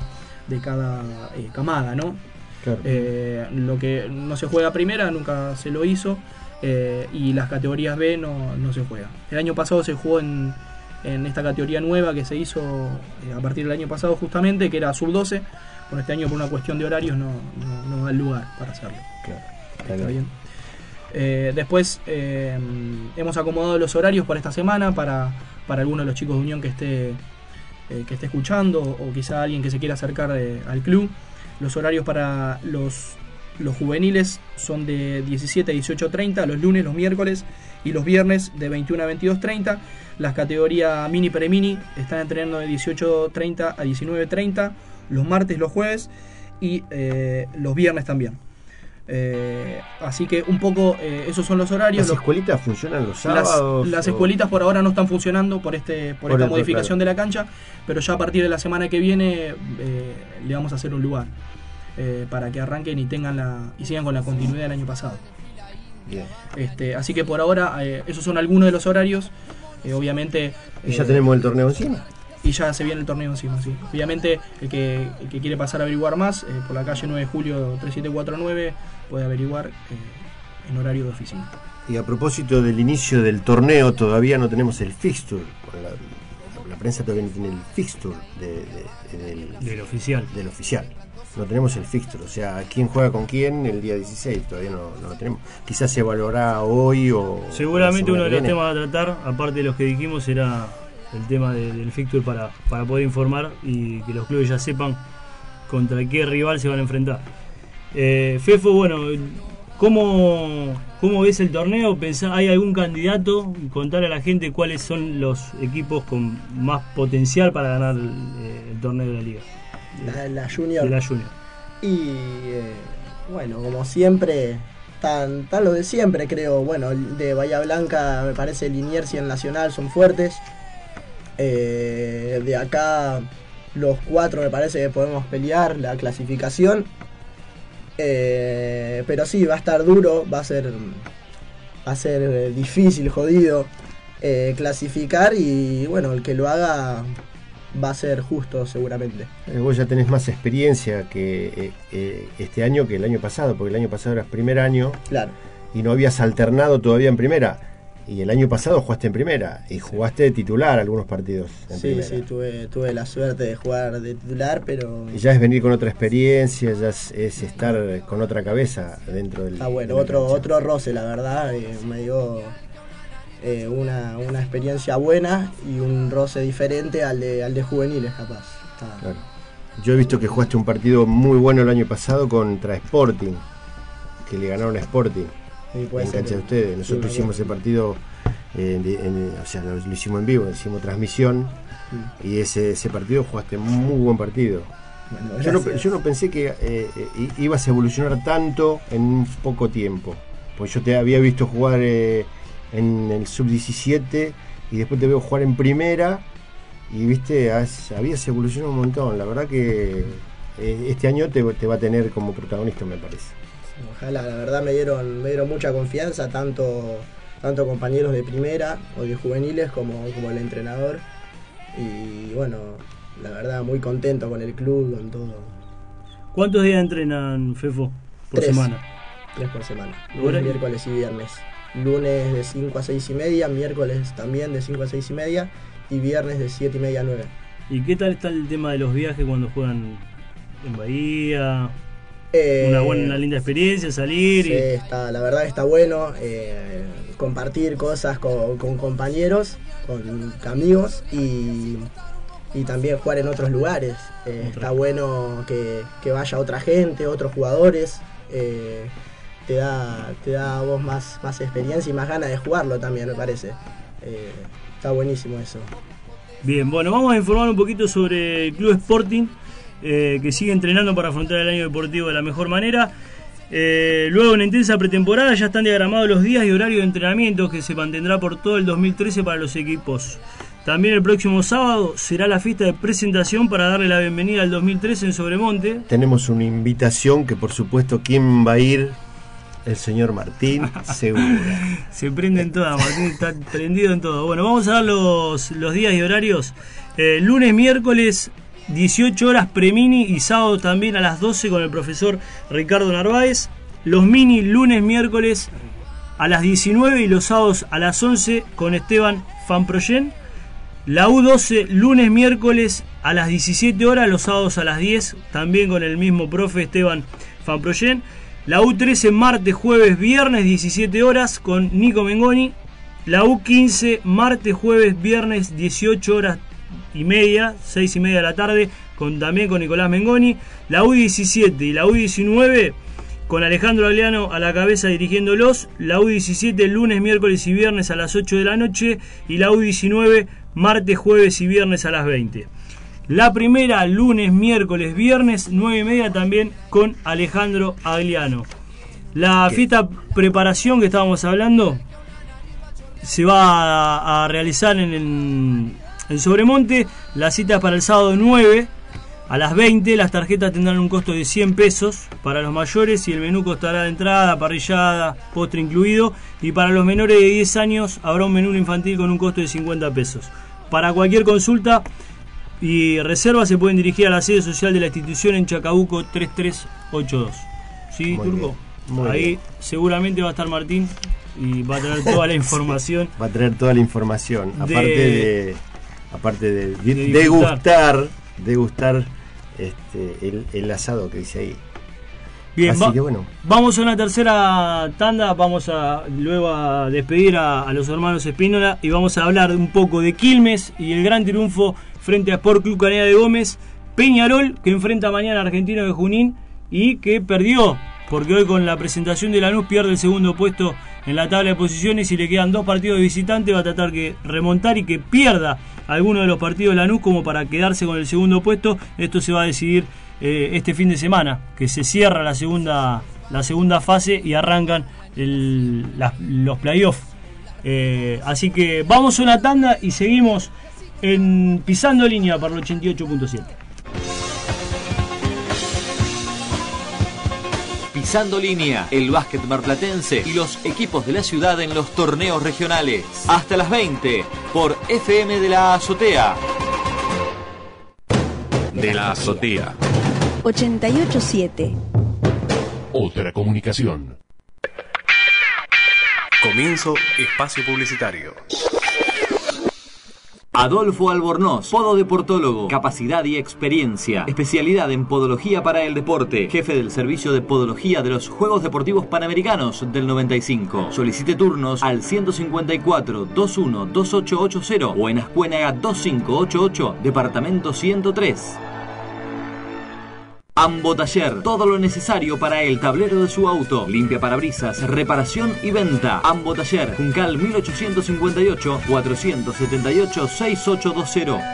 [SPEAKER 13] camada, ¿no?
[SPEAKER 7] Claro.
[SPEAKER 13] Lo que no se juega primera nunca se lo hizo, y las categorías B no se juega. El año pasado se jugó en esta categoría nueva que se hizo a partir del año pasado justamente, que era sub-12. Bueno, este año por una cuestión de horarios no da el lugar para hacerlo.
[SPEAKER 7] Claro.
[SPEAKER 13] Está bien. Después hemos acomodado los horarios para esta semana para alguno de los chicos de Unión que esté escuchando, o quizá alguien que se quiera acercar al club. Los horarios para los juveniles son de 17 a 18:30 los lunes, los miércoles y los viernes de 21 a 22:30. Las categorías mini pre-mini están entrenando de 18:30 a 19:30 los martes, los jueves y los viernes también. Así que un poco esos son los horarios.
[SPEAKER 7] ¿Las escuelitas funcionan los sábados?
[SPEAKER 13] Las escuelitas por ahora no están funcionando por esta modificación de la cancha, pero ya a partir de la semana que viene le vamos a hacer un lugar para que arranquen y sigan con la continuidad del año pasado.
[SPEAKER 7] Bien.
[SPEAKER 13] Así que por ahora esos son algunos de los horarios. Obviamente.
[SPEAKER 7] ¿Y ya tenemos el torneo encima?
[SPEAKER 13] Y ya se viene el torneo encima, sí. Obviamente, el que quiere pasar a averiguar más, por la calle 9 de julio 3749, puede averiguar en horario de oficina.
[SPEAKER 7] Y a propósito del inicio del torneo, todavía no tenemos el fixture. La prensa todavía no tiene el fixture
[SPEAKER 6] del oficial.
[SPEAKER 7] Del oficial. No tenemos el fixture, o sea, quién juega con quién el día 16, todavía no lo tenemos. Quizás se evaluará hoy o...
[SPEAKER 6] Seguramente uno de los temas a tratar, aparte de los que dijimos, será el tema del fixture para poder informar y que los clubes ya sepan contra qué rival se van a enfrentar. Fefo, bueno, ¿cómo ves el torneo? ¿Hay algún candidato? Contar a la gente cuáles son los equipos con más potencial para ganar el torneo de la liga.
[SPEAKER 14] La Junior.
[SPEAKER 6] De la Junior.
[SPEAKER 14] Y bueno, como siempre, tan lo de siempre, creo. Bueno, de Bahía Blanca me parece Liniers y el Nacional son fuertes. De acá los 4 me parece que podemos pelear la clasificación, pero sí, va a estar duro, va a ser difícil, jodido clasificar, y bueno, el que lo haga va a ser justo seguramente.
[SPEAKER 7] Vos ya tenés más experiencia que este año que el año pasado, porque el año pasado eras primer año,
[SPEAKER 14] claro,
[SPEAKER 7] y no habías alternado todavía en primera. Y el año pasado jugaste en primera y jugaste de titular algunos partidos en primera.
[SPEAKER 14] Sí, tuve la suerte de jugar de titular, pero...
[SPEAKER 7] Y ya es venir con otra experiencia, ya es estar con otra cabeza dentro del...
[SPEAKER 14] Ah, bueno, otro roce, la verdad, me dio una experiencia buena y un roce diferente al de juveniles, capaz.
[SPEAKER 7] Claro. Yo he visto que jugaste un partido muy bueno el año pasado contra Sporting, que le ganaron a Sporting.
[SPEAKER 14] Sí, puede
[SPEAKER 7] en
[SPEAKER 14] ser.
[SPEAKER 7] cancha de ustedes. Nosotros
[SPEAKER 14] Sí,
[SPEAKER 7] hicimos ese partido, o sea, lo hicimos en vivo, hicimos transmisión, y ese partido jugaste muy buen partido.
[SPEAKER 14] Bueno,
[SPEAKER 7] yo no pensé que ibas a evolucionar tanto en poco tiempo, pues yo te había visto jugar en el sub-17 y después te veo jugar en primera y viste, habías evolucionado un montón. La verdad que este año te va a tener como protagonista, me parece.
[SPEAKER 14] Ojalá, la verdad me dieron mucha confianza, tanto compañeros de primera o de juveniles como el entrenador. Y bueno, la verdad muy contento con el club, con todo.
[SPEAKER 6] ¿Cuántos días entrenan, Fefo, por semana?
[SPEAKER 14] 3 por semana, lunes, miércoles y viernes. Lunes de 5 a 6 y media, miércoles también de 5 a 6 y media y viernes de 7 y media a 9.
[SPEAKER 6] ¿Y qué tal está el tema de los viajes cuando juegan en Bahía? Una linda experiencia, salir.
[SPEAKER 14] Sí, la verdad está bueno, compartir cosas con compañeros, con amigos y también jugar en otros lugares. Está bueno que vaya otra gente, otros jugadores. Te da a vos más experiencia y más ganas de jugarlo también, me parece. Está buenísimo eso.
[SPEAKER 6] Bien, bueno, vamos a informar un poquito sobre el Club Sporting, que sigue entrenando para afrontar el año deportivo de la mejor manera. Luego de una intensa pretemporada ya están diagramados los días y horarios de entrenamiento que se mantendrá por todo el 2013 para los equipos. También el próximo sábado será la fiesta de presentación para darle la bienvenida al 2013 en Sobremonte.
[SPEAKER 7] Tenemos una invitación que por supuesto, ¿quién va a ir? El señor Martín, seguro.
[SPEAKER 6] Se prende en todas, Martín está prendido en todo. Bueno, vamos a dar los días y horarios. Lunes, miércoles, 18 horas pre-mini y sábado también a las 12 con el profesor Ricardo Narváez. Los mini, lunes, miércoles a las 19 y los sábados a las 11 con Esteban Fanproyen. La U12, lunes, miércoles a las 17 horas, los sábados a las 10, también con el mismo profe Esteban Fanproyen. La U13, martes, jueves, viernes, 17 horas con Nico Mengoni. La U15, martes, jueves, viernes, 18 horas y media, 6 y media de la tarde, también con Nicolás Mengoni. La U17 y la U19 con Alejandro Agliano a la cabeza dirigiéndolos. La U17 lunes, miércoles y viernes a las 8 de la noche. Y la U19 martes, jueves y viernes a las 20. La primera, lunes, miércoles, viernes, 9 y media también con Alejandro Agliano. La fiesta preparación que estábamos hablando se va a realizar en Sobremonte. La cita es para el sábado 9 a las 20. Las tarjetas tendrán un costo de 100 pesos para los mayores y el menú costará de entrada, parrillada, postre incluido. Y para los menores de 10 años habrá un menú infantil con un costo de 50 pesos. Para cualquier consulta y reserva se pueden dirigir a la sede social de la institución en Chacabuco 3382. ¿Sí, muy Turco? Ahí bien. Seguramente va a estar Martín y va a traer toda la información.
[SPEAKER 7] Va a traer toda la información. Aparte de degustar el asado que dice ahí.
[SPEAKER 6] Bien, así que bueno. Vamos a una tercera tanda, vamos luego a despedir a los hermanos Espínola y vamos a hablar un poco de Quilmes y el gran triunfo frente a Sport Club Caneda de Gómez. Peñarol, que enfrenta mañana a Argentino de Junín y que perdió, porque hoy con la presentación de Lanús pierde el segundo puesto en la tabla de posiciones y le quedan 2 partidos de visitante. Va a tratar de remontar y que pierda alguno de los partidos de Lanús como para quedarse con el segundo puesto. Esto se va a decidir este fin de semana, que se cierra la segunda fase y arrancan los playoffs. Así que vamos a una tanda y seguimos en Pisando Línea para el 88.7.
[SPEAKER 4] Pisando Línea, el básquet marplatense y los equipos de la ciudad en los torneos regionales. Hasta las 20 por FM de la Azotea.
[SPEAKER 8] De la Azotea.
[SPEAKER 1] 88.7.
[SPEAKER 8] Otra comunicación.
[SPEAKER 9] Comienzo espacio publicitario.
[SPEAKER 4] Adolfo Albornoz, podo de portólogo, capacidad y experiencia, especialidad en podología para el deporte, jefe del servicio de podología de los Juegos Deportivos Panamericanos del 95. Solicite turnos al 154-21-2880 o en Ascuénaga 2588, departamento 103. Ambo Taller, todo lo necesario para el tablero de su auto. Limpia parabrisas, reparación y venta. Ambo Taller, Juncal 1858 478 6820.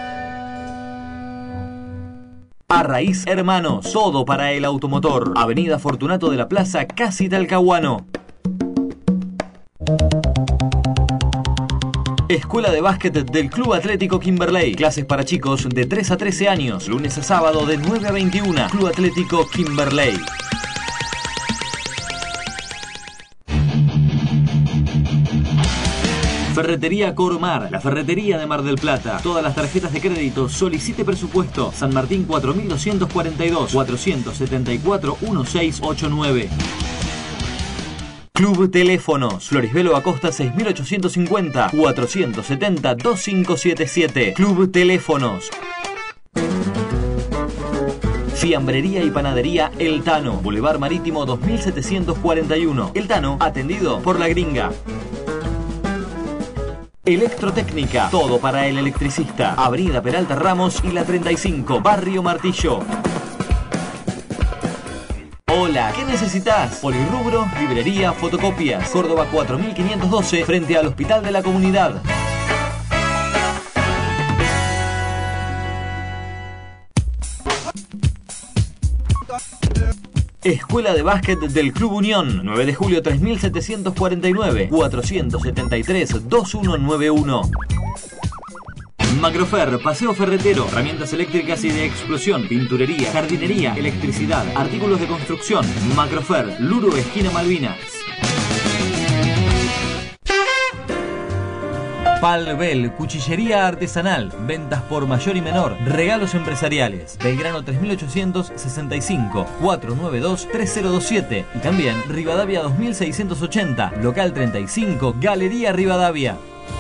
[SPEAKER 4] Arraiz Hermanos, todo para el automotor. Avenida Fortunato de la Plaza, casi Talcahuano. Escuela de básquet del Club Atlético Kimberley. Clases para chicos de 3 a 13 años. Lunes a sábado de 9 a 21. Club Atlético Kimberley. Ferretería Cormar, la ferretería de Mar del Plata. Todas las tarjetas de crédito, solicite presupuesto. San Martín 4242 474 1689. Club Teléfonos, Florisbelo Acosta 6850 470 2577. Club Teléfonos. Fiambrería y panadería El Tano, Boulevard Marítimo 2741. El Tano, atendido por La Gringa. Electrotécnica, todo para el electricista. Avenida Peralta Ramos y la 35, Barrio Martillo. Hola, ¿qué necesitas? Polirrubro, librería, fotocopias. Córdoba 4512, frente al Hospital de la Comunidad. Escuela de básquet del Club Unión, 9 de julio 3749, 473-2191. Macrofer, paseo ferretero, herramientas eléctricas y de explosión, pinturería, jardinería, electricidad, artículos de construcción. Macrofer, Luro, esquina Malvinas. Palbel, cuchillería artesanal, ventas por mayor y menor, regalos empresariales. Belgrano 3865, 492-3027 y también Rivadavia 2680, local 35, Galería Rivadavia.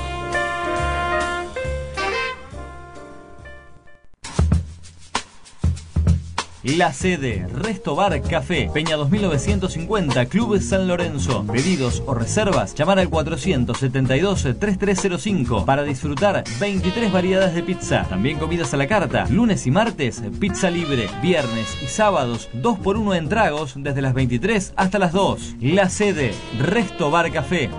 [SPEAKER 4] La sede, Resto Bar Café, Peña 2950, Club San Lorenzo. Pedidos o reservas, llamar al 472-3305 para disfrutar 23 variedades de pizza. También comidas a la carta, lunes y martes, pizza libre, viernes y sábados, 2x1 en tragos desde las 23 hasta las 2. La sede, Resto Bar Café.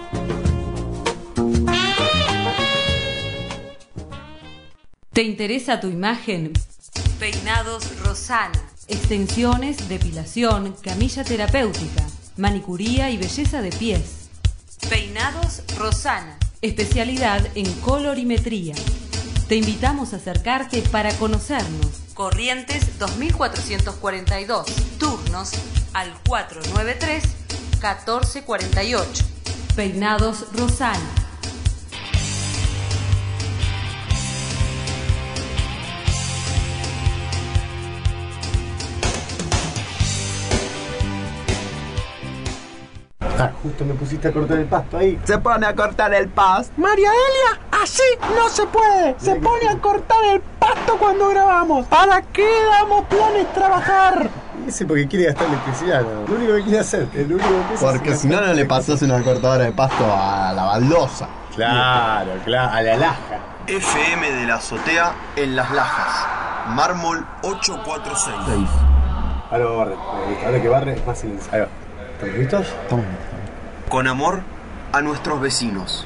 [SPEAKER 12] ¿Te interesa tu imagen? Peinados Rosana. Extensiones, depilación, camilla terapéutica, manicuría y belleza de pies. Peinados Rosana. Especialidad en colorimetría. Te invitamos a acercarte para conocernos. Corrientes 2442. Turnos al 493-1448. Peinados Rosana.
[SPEAKER 7] Ah, justo me pusiste a cortar el pasto ahí.
[SPEAKER 2] Se pone a cortar el pasto. María Elia, así no se puede. Se pone a cortar el pasto cuando grabamos. ¿Para qué damos planes trabajar?
[SPEAKER 7] Ese porque quiere gastar electricidad, ¿no? Lo único que quiere hacer, el único que
[SPEAKER 2] porque si no, no le pasas una cortadora de pasto a la baldosa.
[SPEAKER 7] Claro, a la laja.
[SPEAKER 3] FM de la azotea en Las Lajas. Mármol 846.
[SPEAKER 7] Ahora va a barrer. Ahora que barre es más silencioso. Ahí va. ¿Estamos listos?
[SPEAKER 2] Estamos listos.
[SPEAKER 3] Con amor a nuestros vecinos.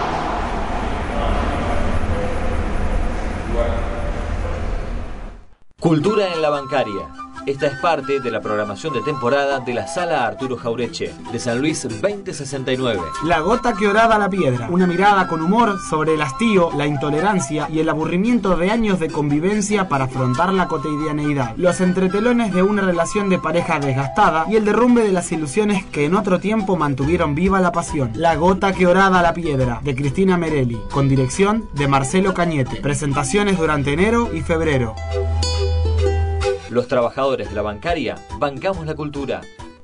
[SPEAKER 4] Cultura en la bancaria. Esta es parte de la programación de temporada de la Sala Arturo Jaureche, de San Luis 2069.
[SPEAKER 23] La gota que oraba la piedra. Una mirada con humor sobre el hastío, la intolerancia y el aburrimiento de años de convivencia para afrontar la cotidianeidad. Los entretelones de una relación de pareja desgastada y el derrumbe de las ilusiones que en otro tiempo mantuvieron viva la pasión. La gota que oraba la piedra, de Cristina Merelli, con dirección de Marcelo Cañete. Presentaciones durante enero y febrero.
[SPEAKER 4] Los trabajadores de la bancaria bancamos la cultura.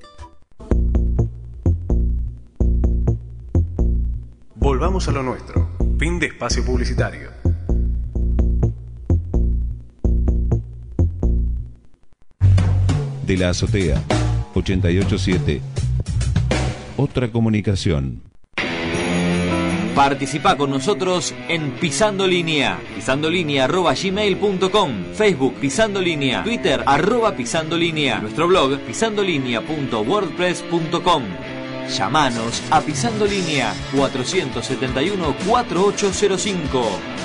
[SPEAKER 9] Volvamos a lo nuestro. Fin de espacio publicitario.
[SPEAKER 8] De la azotea 887. Otra comunicación.
[SPEAKER 4] Participá con nosotros en Pisando Línea, pisandolinea@gmail.com, Facebook Pisando Línea, Twitter @Pisando Línea, nuestro blog pisandolinea.wordpress.com. Llamanos a Pisando Línea 471-4805.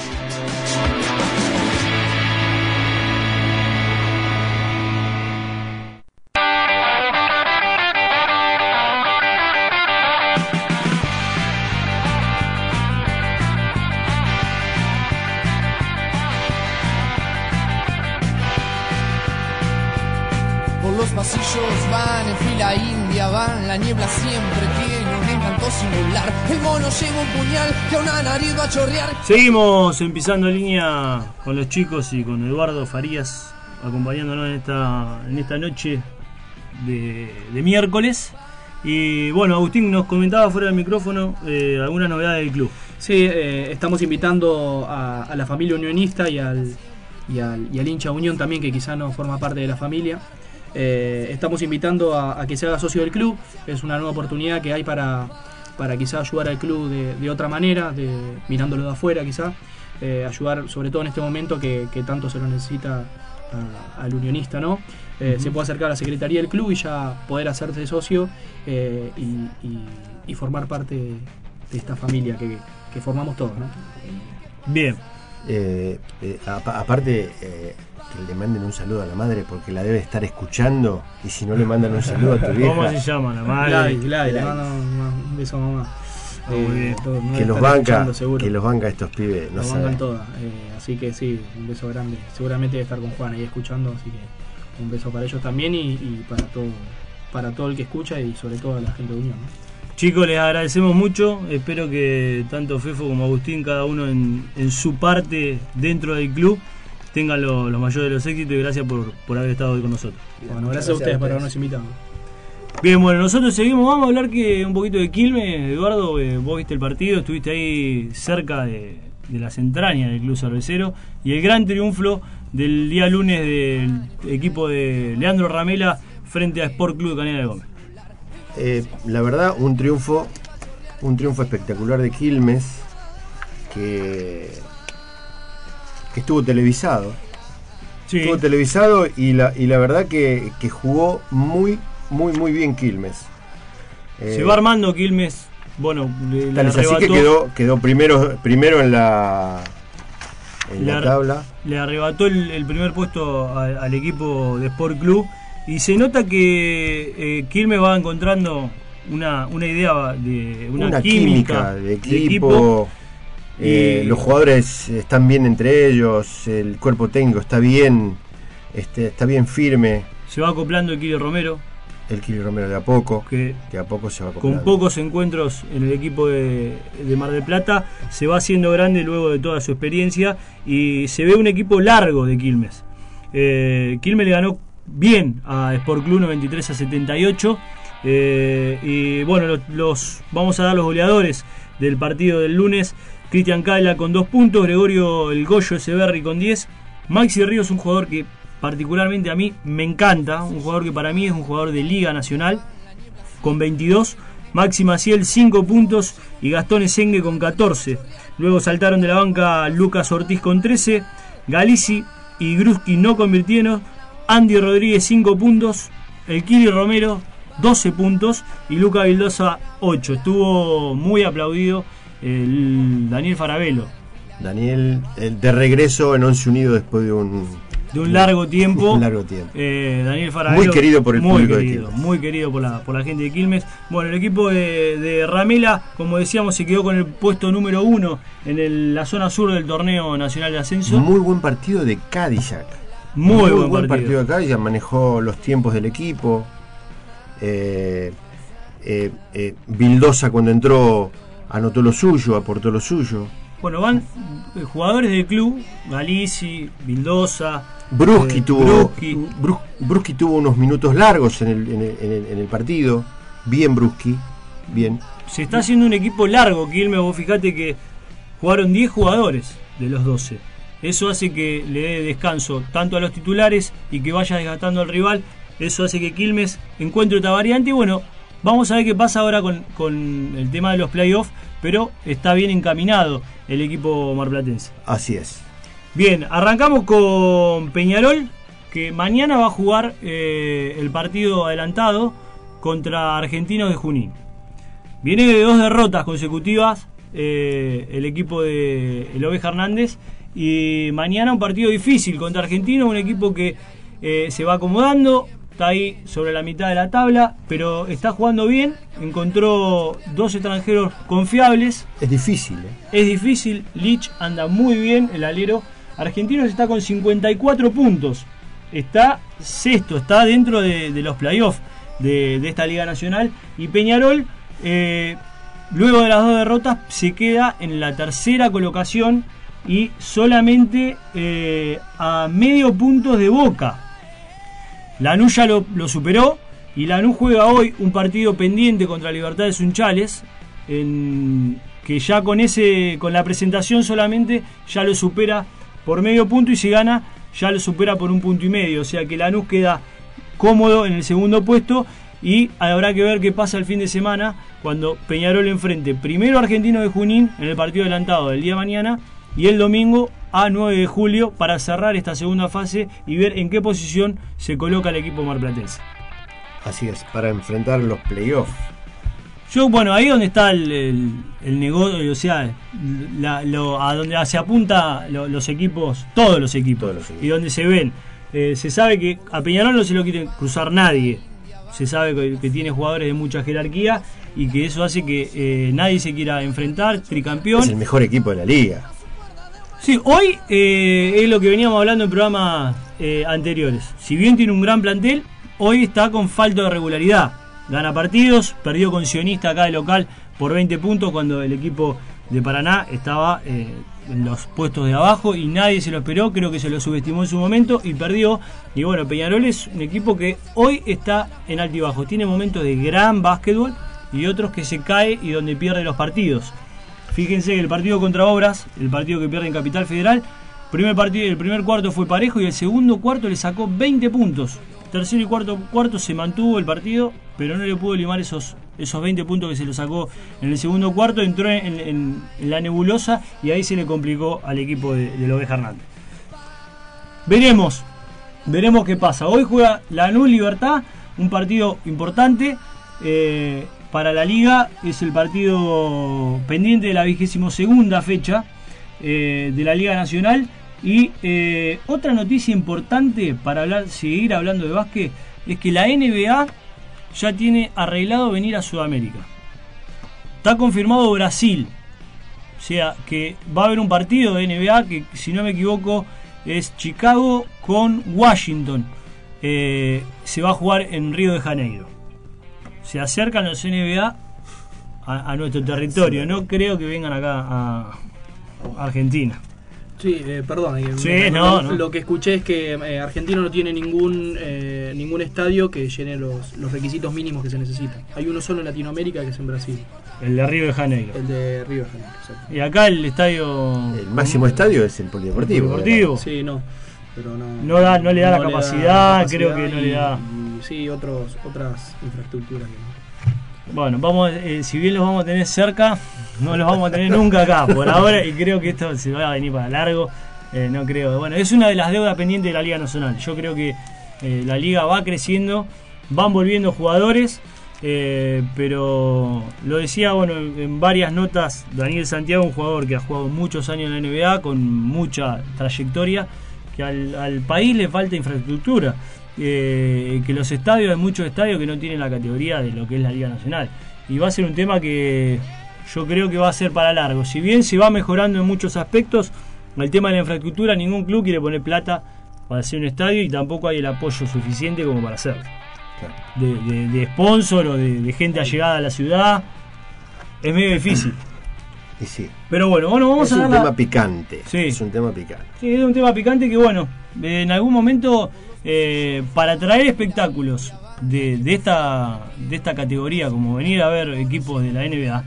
[SPEAKER 5] Van en fila india, van, la niebla siempre tiene un encanto singular. El mono lleva un puñal que a una nariz va a chorrear.
[SPEAKER 6] Seguimos Pisando Línea con los chicos y con Eduardo Farías acompañándonos en esta noche de miércoles. Y bueno, Agustín nos comentaba fuera del micrófono alguna novedad del club.
[SPEAKER 13] Sí, estamos invitando a la familia unionista y al hincha Unión también, que quizá no forma parte de la familia. Estamos invitando a que se haga socio del club. Es una nueva oportunidad que hay para quizá ayudar al club de otra manera, mirándolo de afuera quizá, ayudar sobre todo en este momento que tanto se lo necesita al unionista, ¿no? Se puede acercar a la secretaría del club y ya poder hacerse socio y formar parte de esta familia que formamos todos, ¿no?
[SPEAKER 6] Bien.
[SPEAKER 7] Aparte, que le manden un saludo a la madre porque la debe estar escuchando, y si no le mandan un saludo a tu vieja.
[SPEAKER 6] ¿Cómo se llama la madre?
[SPEAKER 13] Gladys, le mando un beso a mamá.
[SPEAKER 7] Que los banca estos pibes, no
[SPEAKER 13] los bancan todas, así que sí, un beso grande. Seguramente debe estar con Juan ahí escuchando, así que un beso para ellos también y para todo el que escucha y sobre todo a la gente de Unión, ¿no?
[SPEAKER 6] Chicos, les agradecemos mucho. Espero que tanto Fefo como Agustín, cada uno en su parte dentro del club, tengan los mayores de los éxitos, y gracias por haber estado hoy con nosotros.
[SPEAKER 13] Bueno, gracias a ustedes por habernos invitado.
[SPEAKER 6] Bien, bueno, nosotros seguimos. Vamos a hablar un poquito de Quilmes. Eduardo, vos viste el partido, estuviste ahí cerca de las entrañas del club cervecero, y el gran triunfo del día lunes del equipo de Leandro Ramela frente a Sport Club de Canela de Gómez.
[SPEAKER 7] La verdad, un triunfo espectacular de Quilmes, que estuvo televisado. Sí. Estuvo televisado y la verdad que jugó muy bien Quilmes.
[SPEAKER 6] Se va armando Quilmes. Bueno,
[SPEAKER 7] así que quedó primero en la tabla.
[SPEAKER 6] Le arrebató el primer puesto al equipo de Sport Club, y se nota que Quilmes va encontrando una idea de una química
[SPEAKER 7] de equipo. Los jugadores están bien entre ellos, el cuerpo técnico está bien firme.
[SPEAKER 6] Se va acoplando el Kili Romero.
[SPEAKER 7] El Kili Romero de a poco se va acoplando.
[SPEAKER 6] Con pocos encuentros en el equipo de Mar del Plata, se va haciendo grande luego de toda su experiencia, y se ve un equipo largo de Quilmes. Quilmes le ganó bien a Sport Club 93-78. Y bueno, vamos a dar los goleadores del partido del lunes. Cristian Cala con 2 puntos, Gregorio El Goyo Echeverri con 10, Maxi Ríos, un jugador que particularmente a mí me encanta, un jugador que para mí es un jugador de Liga Nacional, con 22, Maxi Maciel 5 puntos y Gastón Esengue con 14. Luego saltaron de la banca Lucas Ortiz con 13, Galici y Gruski no convirtieron, Andy Rodríguez 5 puntos, el Kili Romero 12 puntos y Luca Vildosa 8. Estuvo muy aplaudido el Daniel Farabello.
[SPEAKER 7] Daniel, de regreso en Once Unido después de un
[SPEAKER 6] largo tiempo.
[SPEAKER 7] Daniel
[SPEAKER 6] Farabello,
[SPEAKER 7] muy querido por el público de Quilmes.
[SPEAKER 6] Muy querido por la gente de Quilmes. Bueno, el equipo de Ramela, como decíamos, se quedó con el puesto número 1 en la zona sur del torneo nacional de ascenso.
[SPEAKER 7] Muy buen partido de Cadillac.
[SPEAKER 6] Muy buen partido
[SPEAKER 7] de Cadillac, manejó los tiempos del equipo. Vildosa, cuando entró, anotó lo suyo, aportó lo suyo.
[SPEAKER 6] Bueno, van jugadores del club, Galici, Vildosa,
[SPEAKER 7] Bruski tuvo unos minutos largos en el partido. Bien Bruski, bien.
[SPEAKER 6] Se está haciendo un equipo largo, Quilmes. Vos fijate que jugaron 10 jugadores de los 12. Eso hace que le dé descanso tanto a los titulares y que vaya desgastando al rival. Eso hace que Quilmes encuentre otra variante. Y bueno, Vamos a ver qué pasa ahora con el tema de los playoffs, pero está bien encaminado el equipo marplatense.
[SPEAKER 7] Así es.
[SPEAKER 6] Bien, arrancamos con Peñarol, que mañana va a jugar el partido adelantado contra Argentinos de Junín. Viene de 2 derrotas consecutivas el equipo de el Oveja Hernández, y mañana un partido difícil contra Argentinos, un equipo que se va acomodando, está ahí sobre la mitad de la tabla, pero está jugando bien, encontró 2 extranjeros confiables.
[SPEAKER 7] Es difícil,
[SPEAKER 6] Es difícil, Lich anda muy bien, el alero. Argentinos está con 54 puntos, está sexto, está dentro de los playoffs de esta Liga Nacional, y Peñarol, luego de las 2 derrotas, se queda en la tercera colocación y solamente a medio punto de Boca. Lanús ya lo superó, y Lanús juega hoy un partido pendiente contra Libertad de Sunchales, que ya con la presentación solamente ya lo supera por medio punto, y si gana ya lo supera por 1,5 puntos. O sea que Lanús queda cómodo en el segundo puesto, y habrá que ver qué pasa el fin de semana cuando Peñarol enfrente primero a Argentinos de Junín en el partido adelantado del día de mañana, y el domingo a 9 de julio para cerrar esta segunda fase y ver en qué posición se coloca el equipo marplatense.
[SPEAKER 7] Así es, para enfrentar los playoffs.
[SPEAKER 6] Ahí donde está el negocio, o sea, a donde se apunta los equipos, todos los equipos, y donde se ven. Se sabe que a Peñarol no se lo quiere cruzar nadie. Se sabe que tiene jugadores de mucha jerarquía, y que eso hace que nadie se quiera enfrentar, tricampeón.
[SPEAKER 7] Es el mejor equipo de la liga.
[SPEAKER 6] Sí, hoy es lo que veníamos hablando en programas anteriores. Si bien tiene un gran plantel, hoy está con falta de regularidad. Gana partidos, perdió con Sionista acá de local por 20 puntos cuando el equipo de Paraná estaba en los puestos de abajo y nadie se lo esperó, creo que se lo subestimó en su momento y perdió. Y bueno, Peñarol es un equipo que hoy está en altibajo, tiene momentos de gran básquetbol y otros que se cae y donde pierde los partidos. Fíjense que el partido contra Obras, el partido que pierde en Capital Federal, el primer cuarto fue parejo y el segundo cuarto le sacó 20 puntos. Tercero y cuarto se mantuvo el partido, pero no le pudo limar esos 20 puntos que se lo sacó en el segundo cuarto. Entró en la nebulosa y ahí se le complicó al equipo de Oveja Hernández. Veremos qué pasa. Hoy juega Lanús Libertad, un partido importante para la liga. Es el partido pendiente de la 22ª fecha de la Liga Nacional. Y otra noticia importante para seguir hablando de básquet es que la NBA ya tiene arreglado venir a Sudamérica. Está confirmado Brasil. O sea que va a haber un partido de NBA que, si no me equivoco, es Chicago con Washington. Se va a jugar en Río de Janeiro. Se acercan los NBA a nuestro territorio. No creo que vengan acá a Argentina.
[SPEAKER 13] Sí, perdón. Lo que escuché es que Argentina no tiene ningún estadio que llene los requisitos mínimos que se necesitan. Hay uno solo en Latinoamérica, que es en Brasil.
[SPEAKER 6] El de Río de Janeiro.
[SPEAKER 13] El de Río de Janeiro, exacto.
[SPEAKER 6] Y acá el estadio...
[SPEAKER 7] El máximo estadio es el Polideportivo.
[SPEAKER 13] Sí, no. Pero
[SPEAKER 6] no le da la capacidad, creo que no le da...
[SPEAKER 13] Sí, otras infraestructuras.
[SPEAKER 6] Bueno, si bien los vamos a tener cerca, no los vamos a tener nunca acá por ahora, y creo que esto se va a venir para largo. No creo. Bueno, es una de las deudas pendientes de la Liga Nacional. Yo creo que la Liga va creciendo, van volviendo jugadores, pero lo decía en varias notas Daniel Santiago, un jugador que ha jugado muchos años en la NBA, con mucha trayectoria, que al país le falta infraestructura. Que los estadios, hay muchos estadios que no tienen la categoría de lo que es la Liga Nacional, y va a ser un tema que yo creo que va a ser para largo. Si bien se va mejorando en muchos aspectos, el tema de la infraestructura, ningún club quiere poner plata para hacer un estadio y tampoco hay el apoyo suficiente como para hacerlo. De sponsor o de gente allegada a la ciudad, es medio difícil.
[SPEAKER 7] Y sí.
[SPEAKER 6] Pero bueno, vamos a ver.
[SPEAKER 7] Es un tema picante.
[SPEAKER 6] Sí.
[SPEAKER 7] Es un tema picante.
[SPEAKER 6] Sí, es un tema picante que, en algún momento, para traer espectáculos de esta categoría, como venir a ver equipos de la NBA,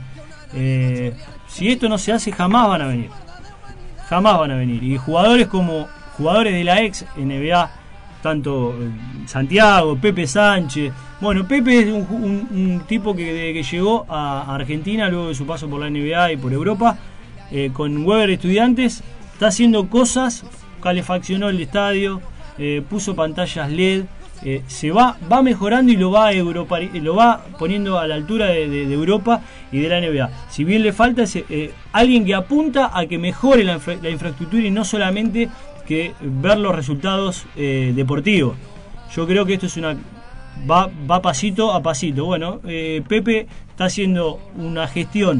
[SPEAKER 6] si esto no se hace, jamás van a venir. Y jugadores de la ex NBA tanto Santiago, Pepe Sánchez. Bueno, Pepe es un tipo que desde que llegó a Argentina, luego de su paso por la NBA y por Europa, con Weber Estudiantes, está haciendo cosas, calefaccionó el estadio, puso pantallas LED, se va mejorando y lo va poniendo a la altura de Europa y de la NBA. Si bien le falta alguien que apunta a que mejore la infraestructura y no solamente que ver los resultados deportivos. Yo creo que esto es va pasito a pasito. Bueno, Pepe está haciendo una gestión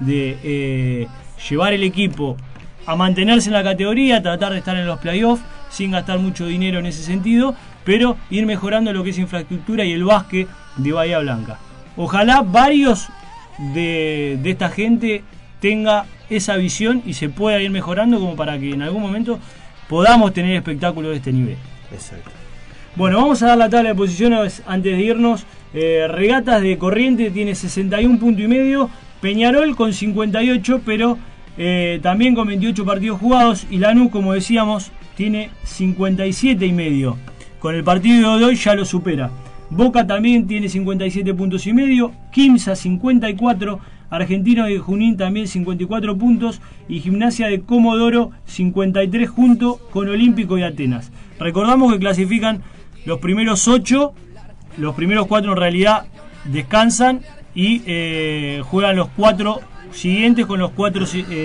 [SPEAKER 6] de llevar el equipo a mantenerse en la categoría, tratar de estar en los playoffs sin gastar mucho dinero en ese sentido, pero ir mejorando lo que es infraestructura y el básquet de Bahía Blanca. Ojalá varios de esta gente tenga esa visión y se pueda ir mejorando como para que en algún momento podamos tener espectáculos de este nivel.
[SPEAKER 7] Exacto.
[SPEAKER 6] Bueno, vamos a dar la tabla de posiciones antes de irnos. Regatas de Corrientes tiene 61 puntos y medio, Peñarol con 58, pero también con 28 partidos jugados, y Lanús, como decíamos, tiene 57 y medio. Con el partido de hoy ya lo supera. Boca también tiene 57 puntos y medio, Quimsa 54, Argentino de Junín también 54 puntos y Gimnasia de Comodoro 53 junto con Olímpico y Atenas. Recordamos que clasifican los primeros 8, los primeros 4 en realidad descansan y juegan los 4 siguientes con los 4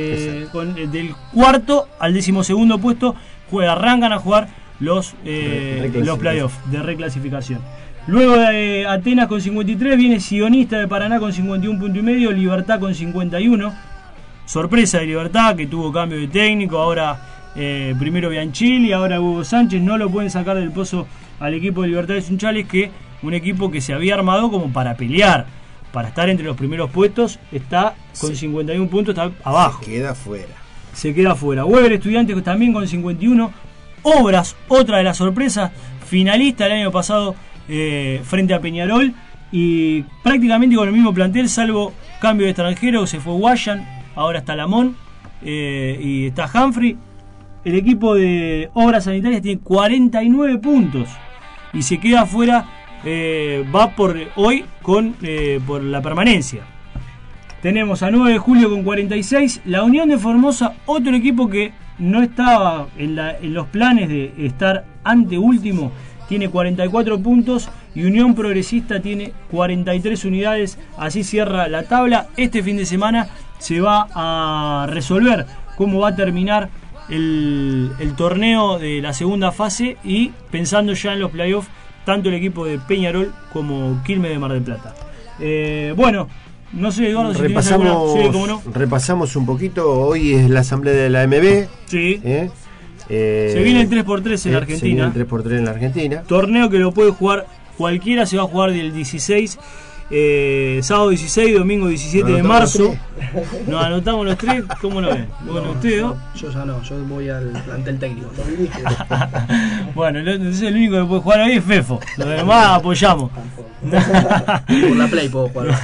[SPEAKER 6] del cuarto al 12º puesto, arrancan a jugar los playoffs de reclasificación. Luego de Atenas con 53 viene Sionista de Paraná con 51 puntos y medio, Libertad con 51. Sorpresa de Libertad, que tuvo cambio de técnico, ahora primero Bianchilli, ahora Hugo Sánchez. No lo pueden sacar del pozo al equipo de Libertad de Sunchales, que un equipo que se había armado como para pelear, para estar entre los primeros puestos, está con 51 puntos, está abajo. Se queda fuera. Weber Estudiantes también con 51. Obras, otra de las sorpresas, finalista el año pasado frente a Peñarol y prácticamente con el mismo plantel, salvo cambio de extranjero, se fue Guayan, ahora está Lamón y está Humphrey. El equipo de Obras Sanitarias tiene 49 puntos y se queda fuera, va por hoy por la permanencia. Tenemos a 9 de julio con 46, la Unión de Formosa, otro equipo que no estaba en los planes de estar anteúltimo, tiene 44 puntos y Unión Progresista tiene 43 unidades, así cierra la tabla. Este fin de semana se va a resolver cómo va a terminar el torneo de la segunda fase y pensando ya en los playoffs, tanto el equipo de Peñarol como Quilmes de Mar del Plata. Bueno, no sé, Eduardo, si
[SPEAKER 7] repasamos un poquito. Hoy es la asamblea de la MB.
[SPEAKER 6] Sí. Se viene el 3x3 en la Argentina.
[SPEAKER 7] Se viene el 3x3 en la Argentina.
[SPEAKER 6] Torneo que lo puede jugar cualquiera, se va a jugar del 16, sábado 16, domingo 17 de marzo. Nos anotamos los 3, ¿cómo lo ven? Bueno, ustedes, ¿no?
[SPEAKER 13] Yo ya no, yo voy al plantel técnico.
[SPEAKER 6] Bueno, entonces el único que puede jugar hoy es Fefo. Los demás apoyamos.
[SPEAKER 13] Por la Play puedo jugar.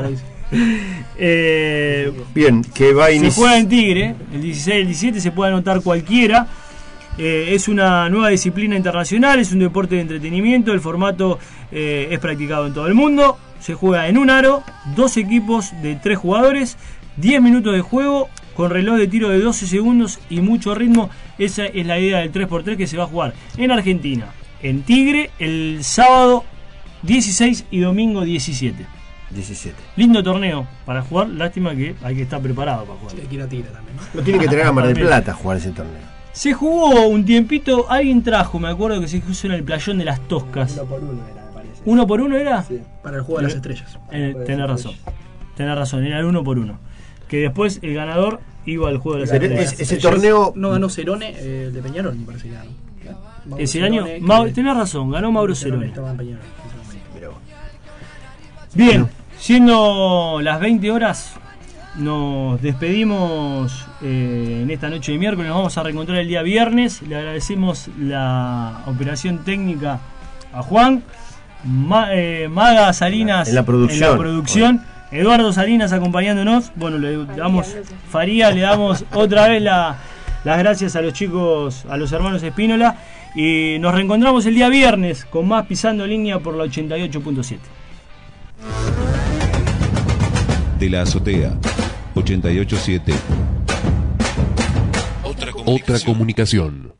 [SPEAKER 7] Bien, que va a iniciar.
[SPEAKER 6] Se juega en Tigre, el 16 y el 17 se puede anotar cualquiera. Es una nueva disciplina internacional, es un deporte de entretenimiento. El formato es practicado en todo el mundo. Se juega en un aro, 2 equipos de 3 jugadores, 10 minutos de juego con reloj de tiro de 12 segundos y mucho ritmo. Esa es la idea del 3x3 que se va a jugar en Argentina, en Tigre, el sábado 16 y domingo 17. Lindo torneo para jugar, lástima que hay que estar preparado para jugar.
[SPEAKER 13] Sí, hay que ir a Tigre también.
[SPEAKER 7] Lo tiene que traer a Mar del Plata a jugar ese torneo.
[SPEAKER 6] Se jugó un tiempito, alguien trajo, me acuerdo que se jugó en el playón de las Toscas.
[SPEAKER 14] 1 por 1 era, me parece.
[SPEAKER 6] ¿1 por 1 era?
[SPEAKER 14] Sí.
[SPEAKER 13] Para el juego de las estrellas.
[SPEAKER 6] Tenés razón, era el 1 por 1. Que después el ganador iba al juego de las estrellas.
[SPEAKER 7] Ese torneo
[SPEAKER 13] no ganó Cerone, el de Peñarol, me parece que ganó.
[SPEAKER 6] Ese año, tenés razón, ganó Mauro Cerone. Bien, siendo las 20 horas, nos despedimos en esta noche de miércoles. Nos vamos a reencontrar el día viernes. Le agradecemos la operación técnica a Juan, Maga Salinas
[SPEAKER 7] en la producción.
[SPEAKER 6] Eduardo Salinas acompañándonos. Bueno, le damos Faría, le damos otra vez las gracias a los chicos, a los hermanos Espínola. Y nos reencontramos el día viernes con más Pisando Línea por la 88.7.
[SPEAKER 8] De la azotea, 88.7. Otra comunicación.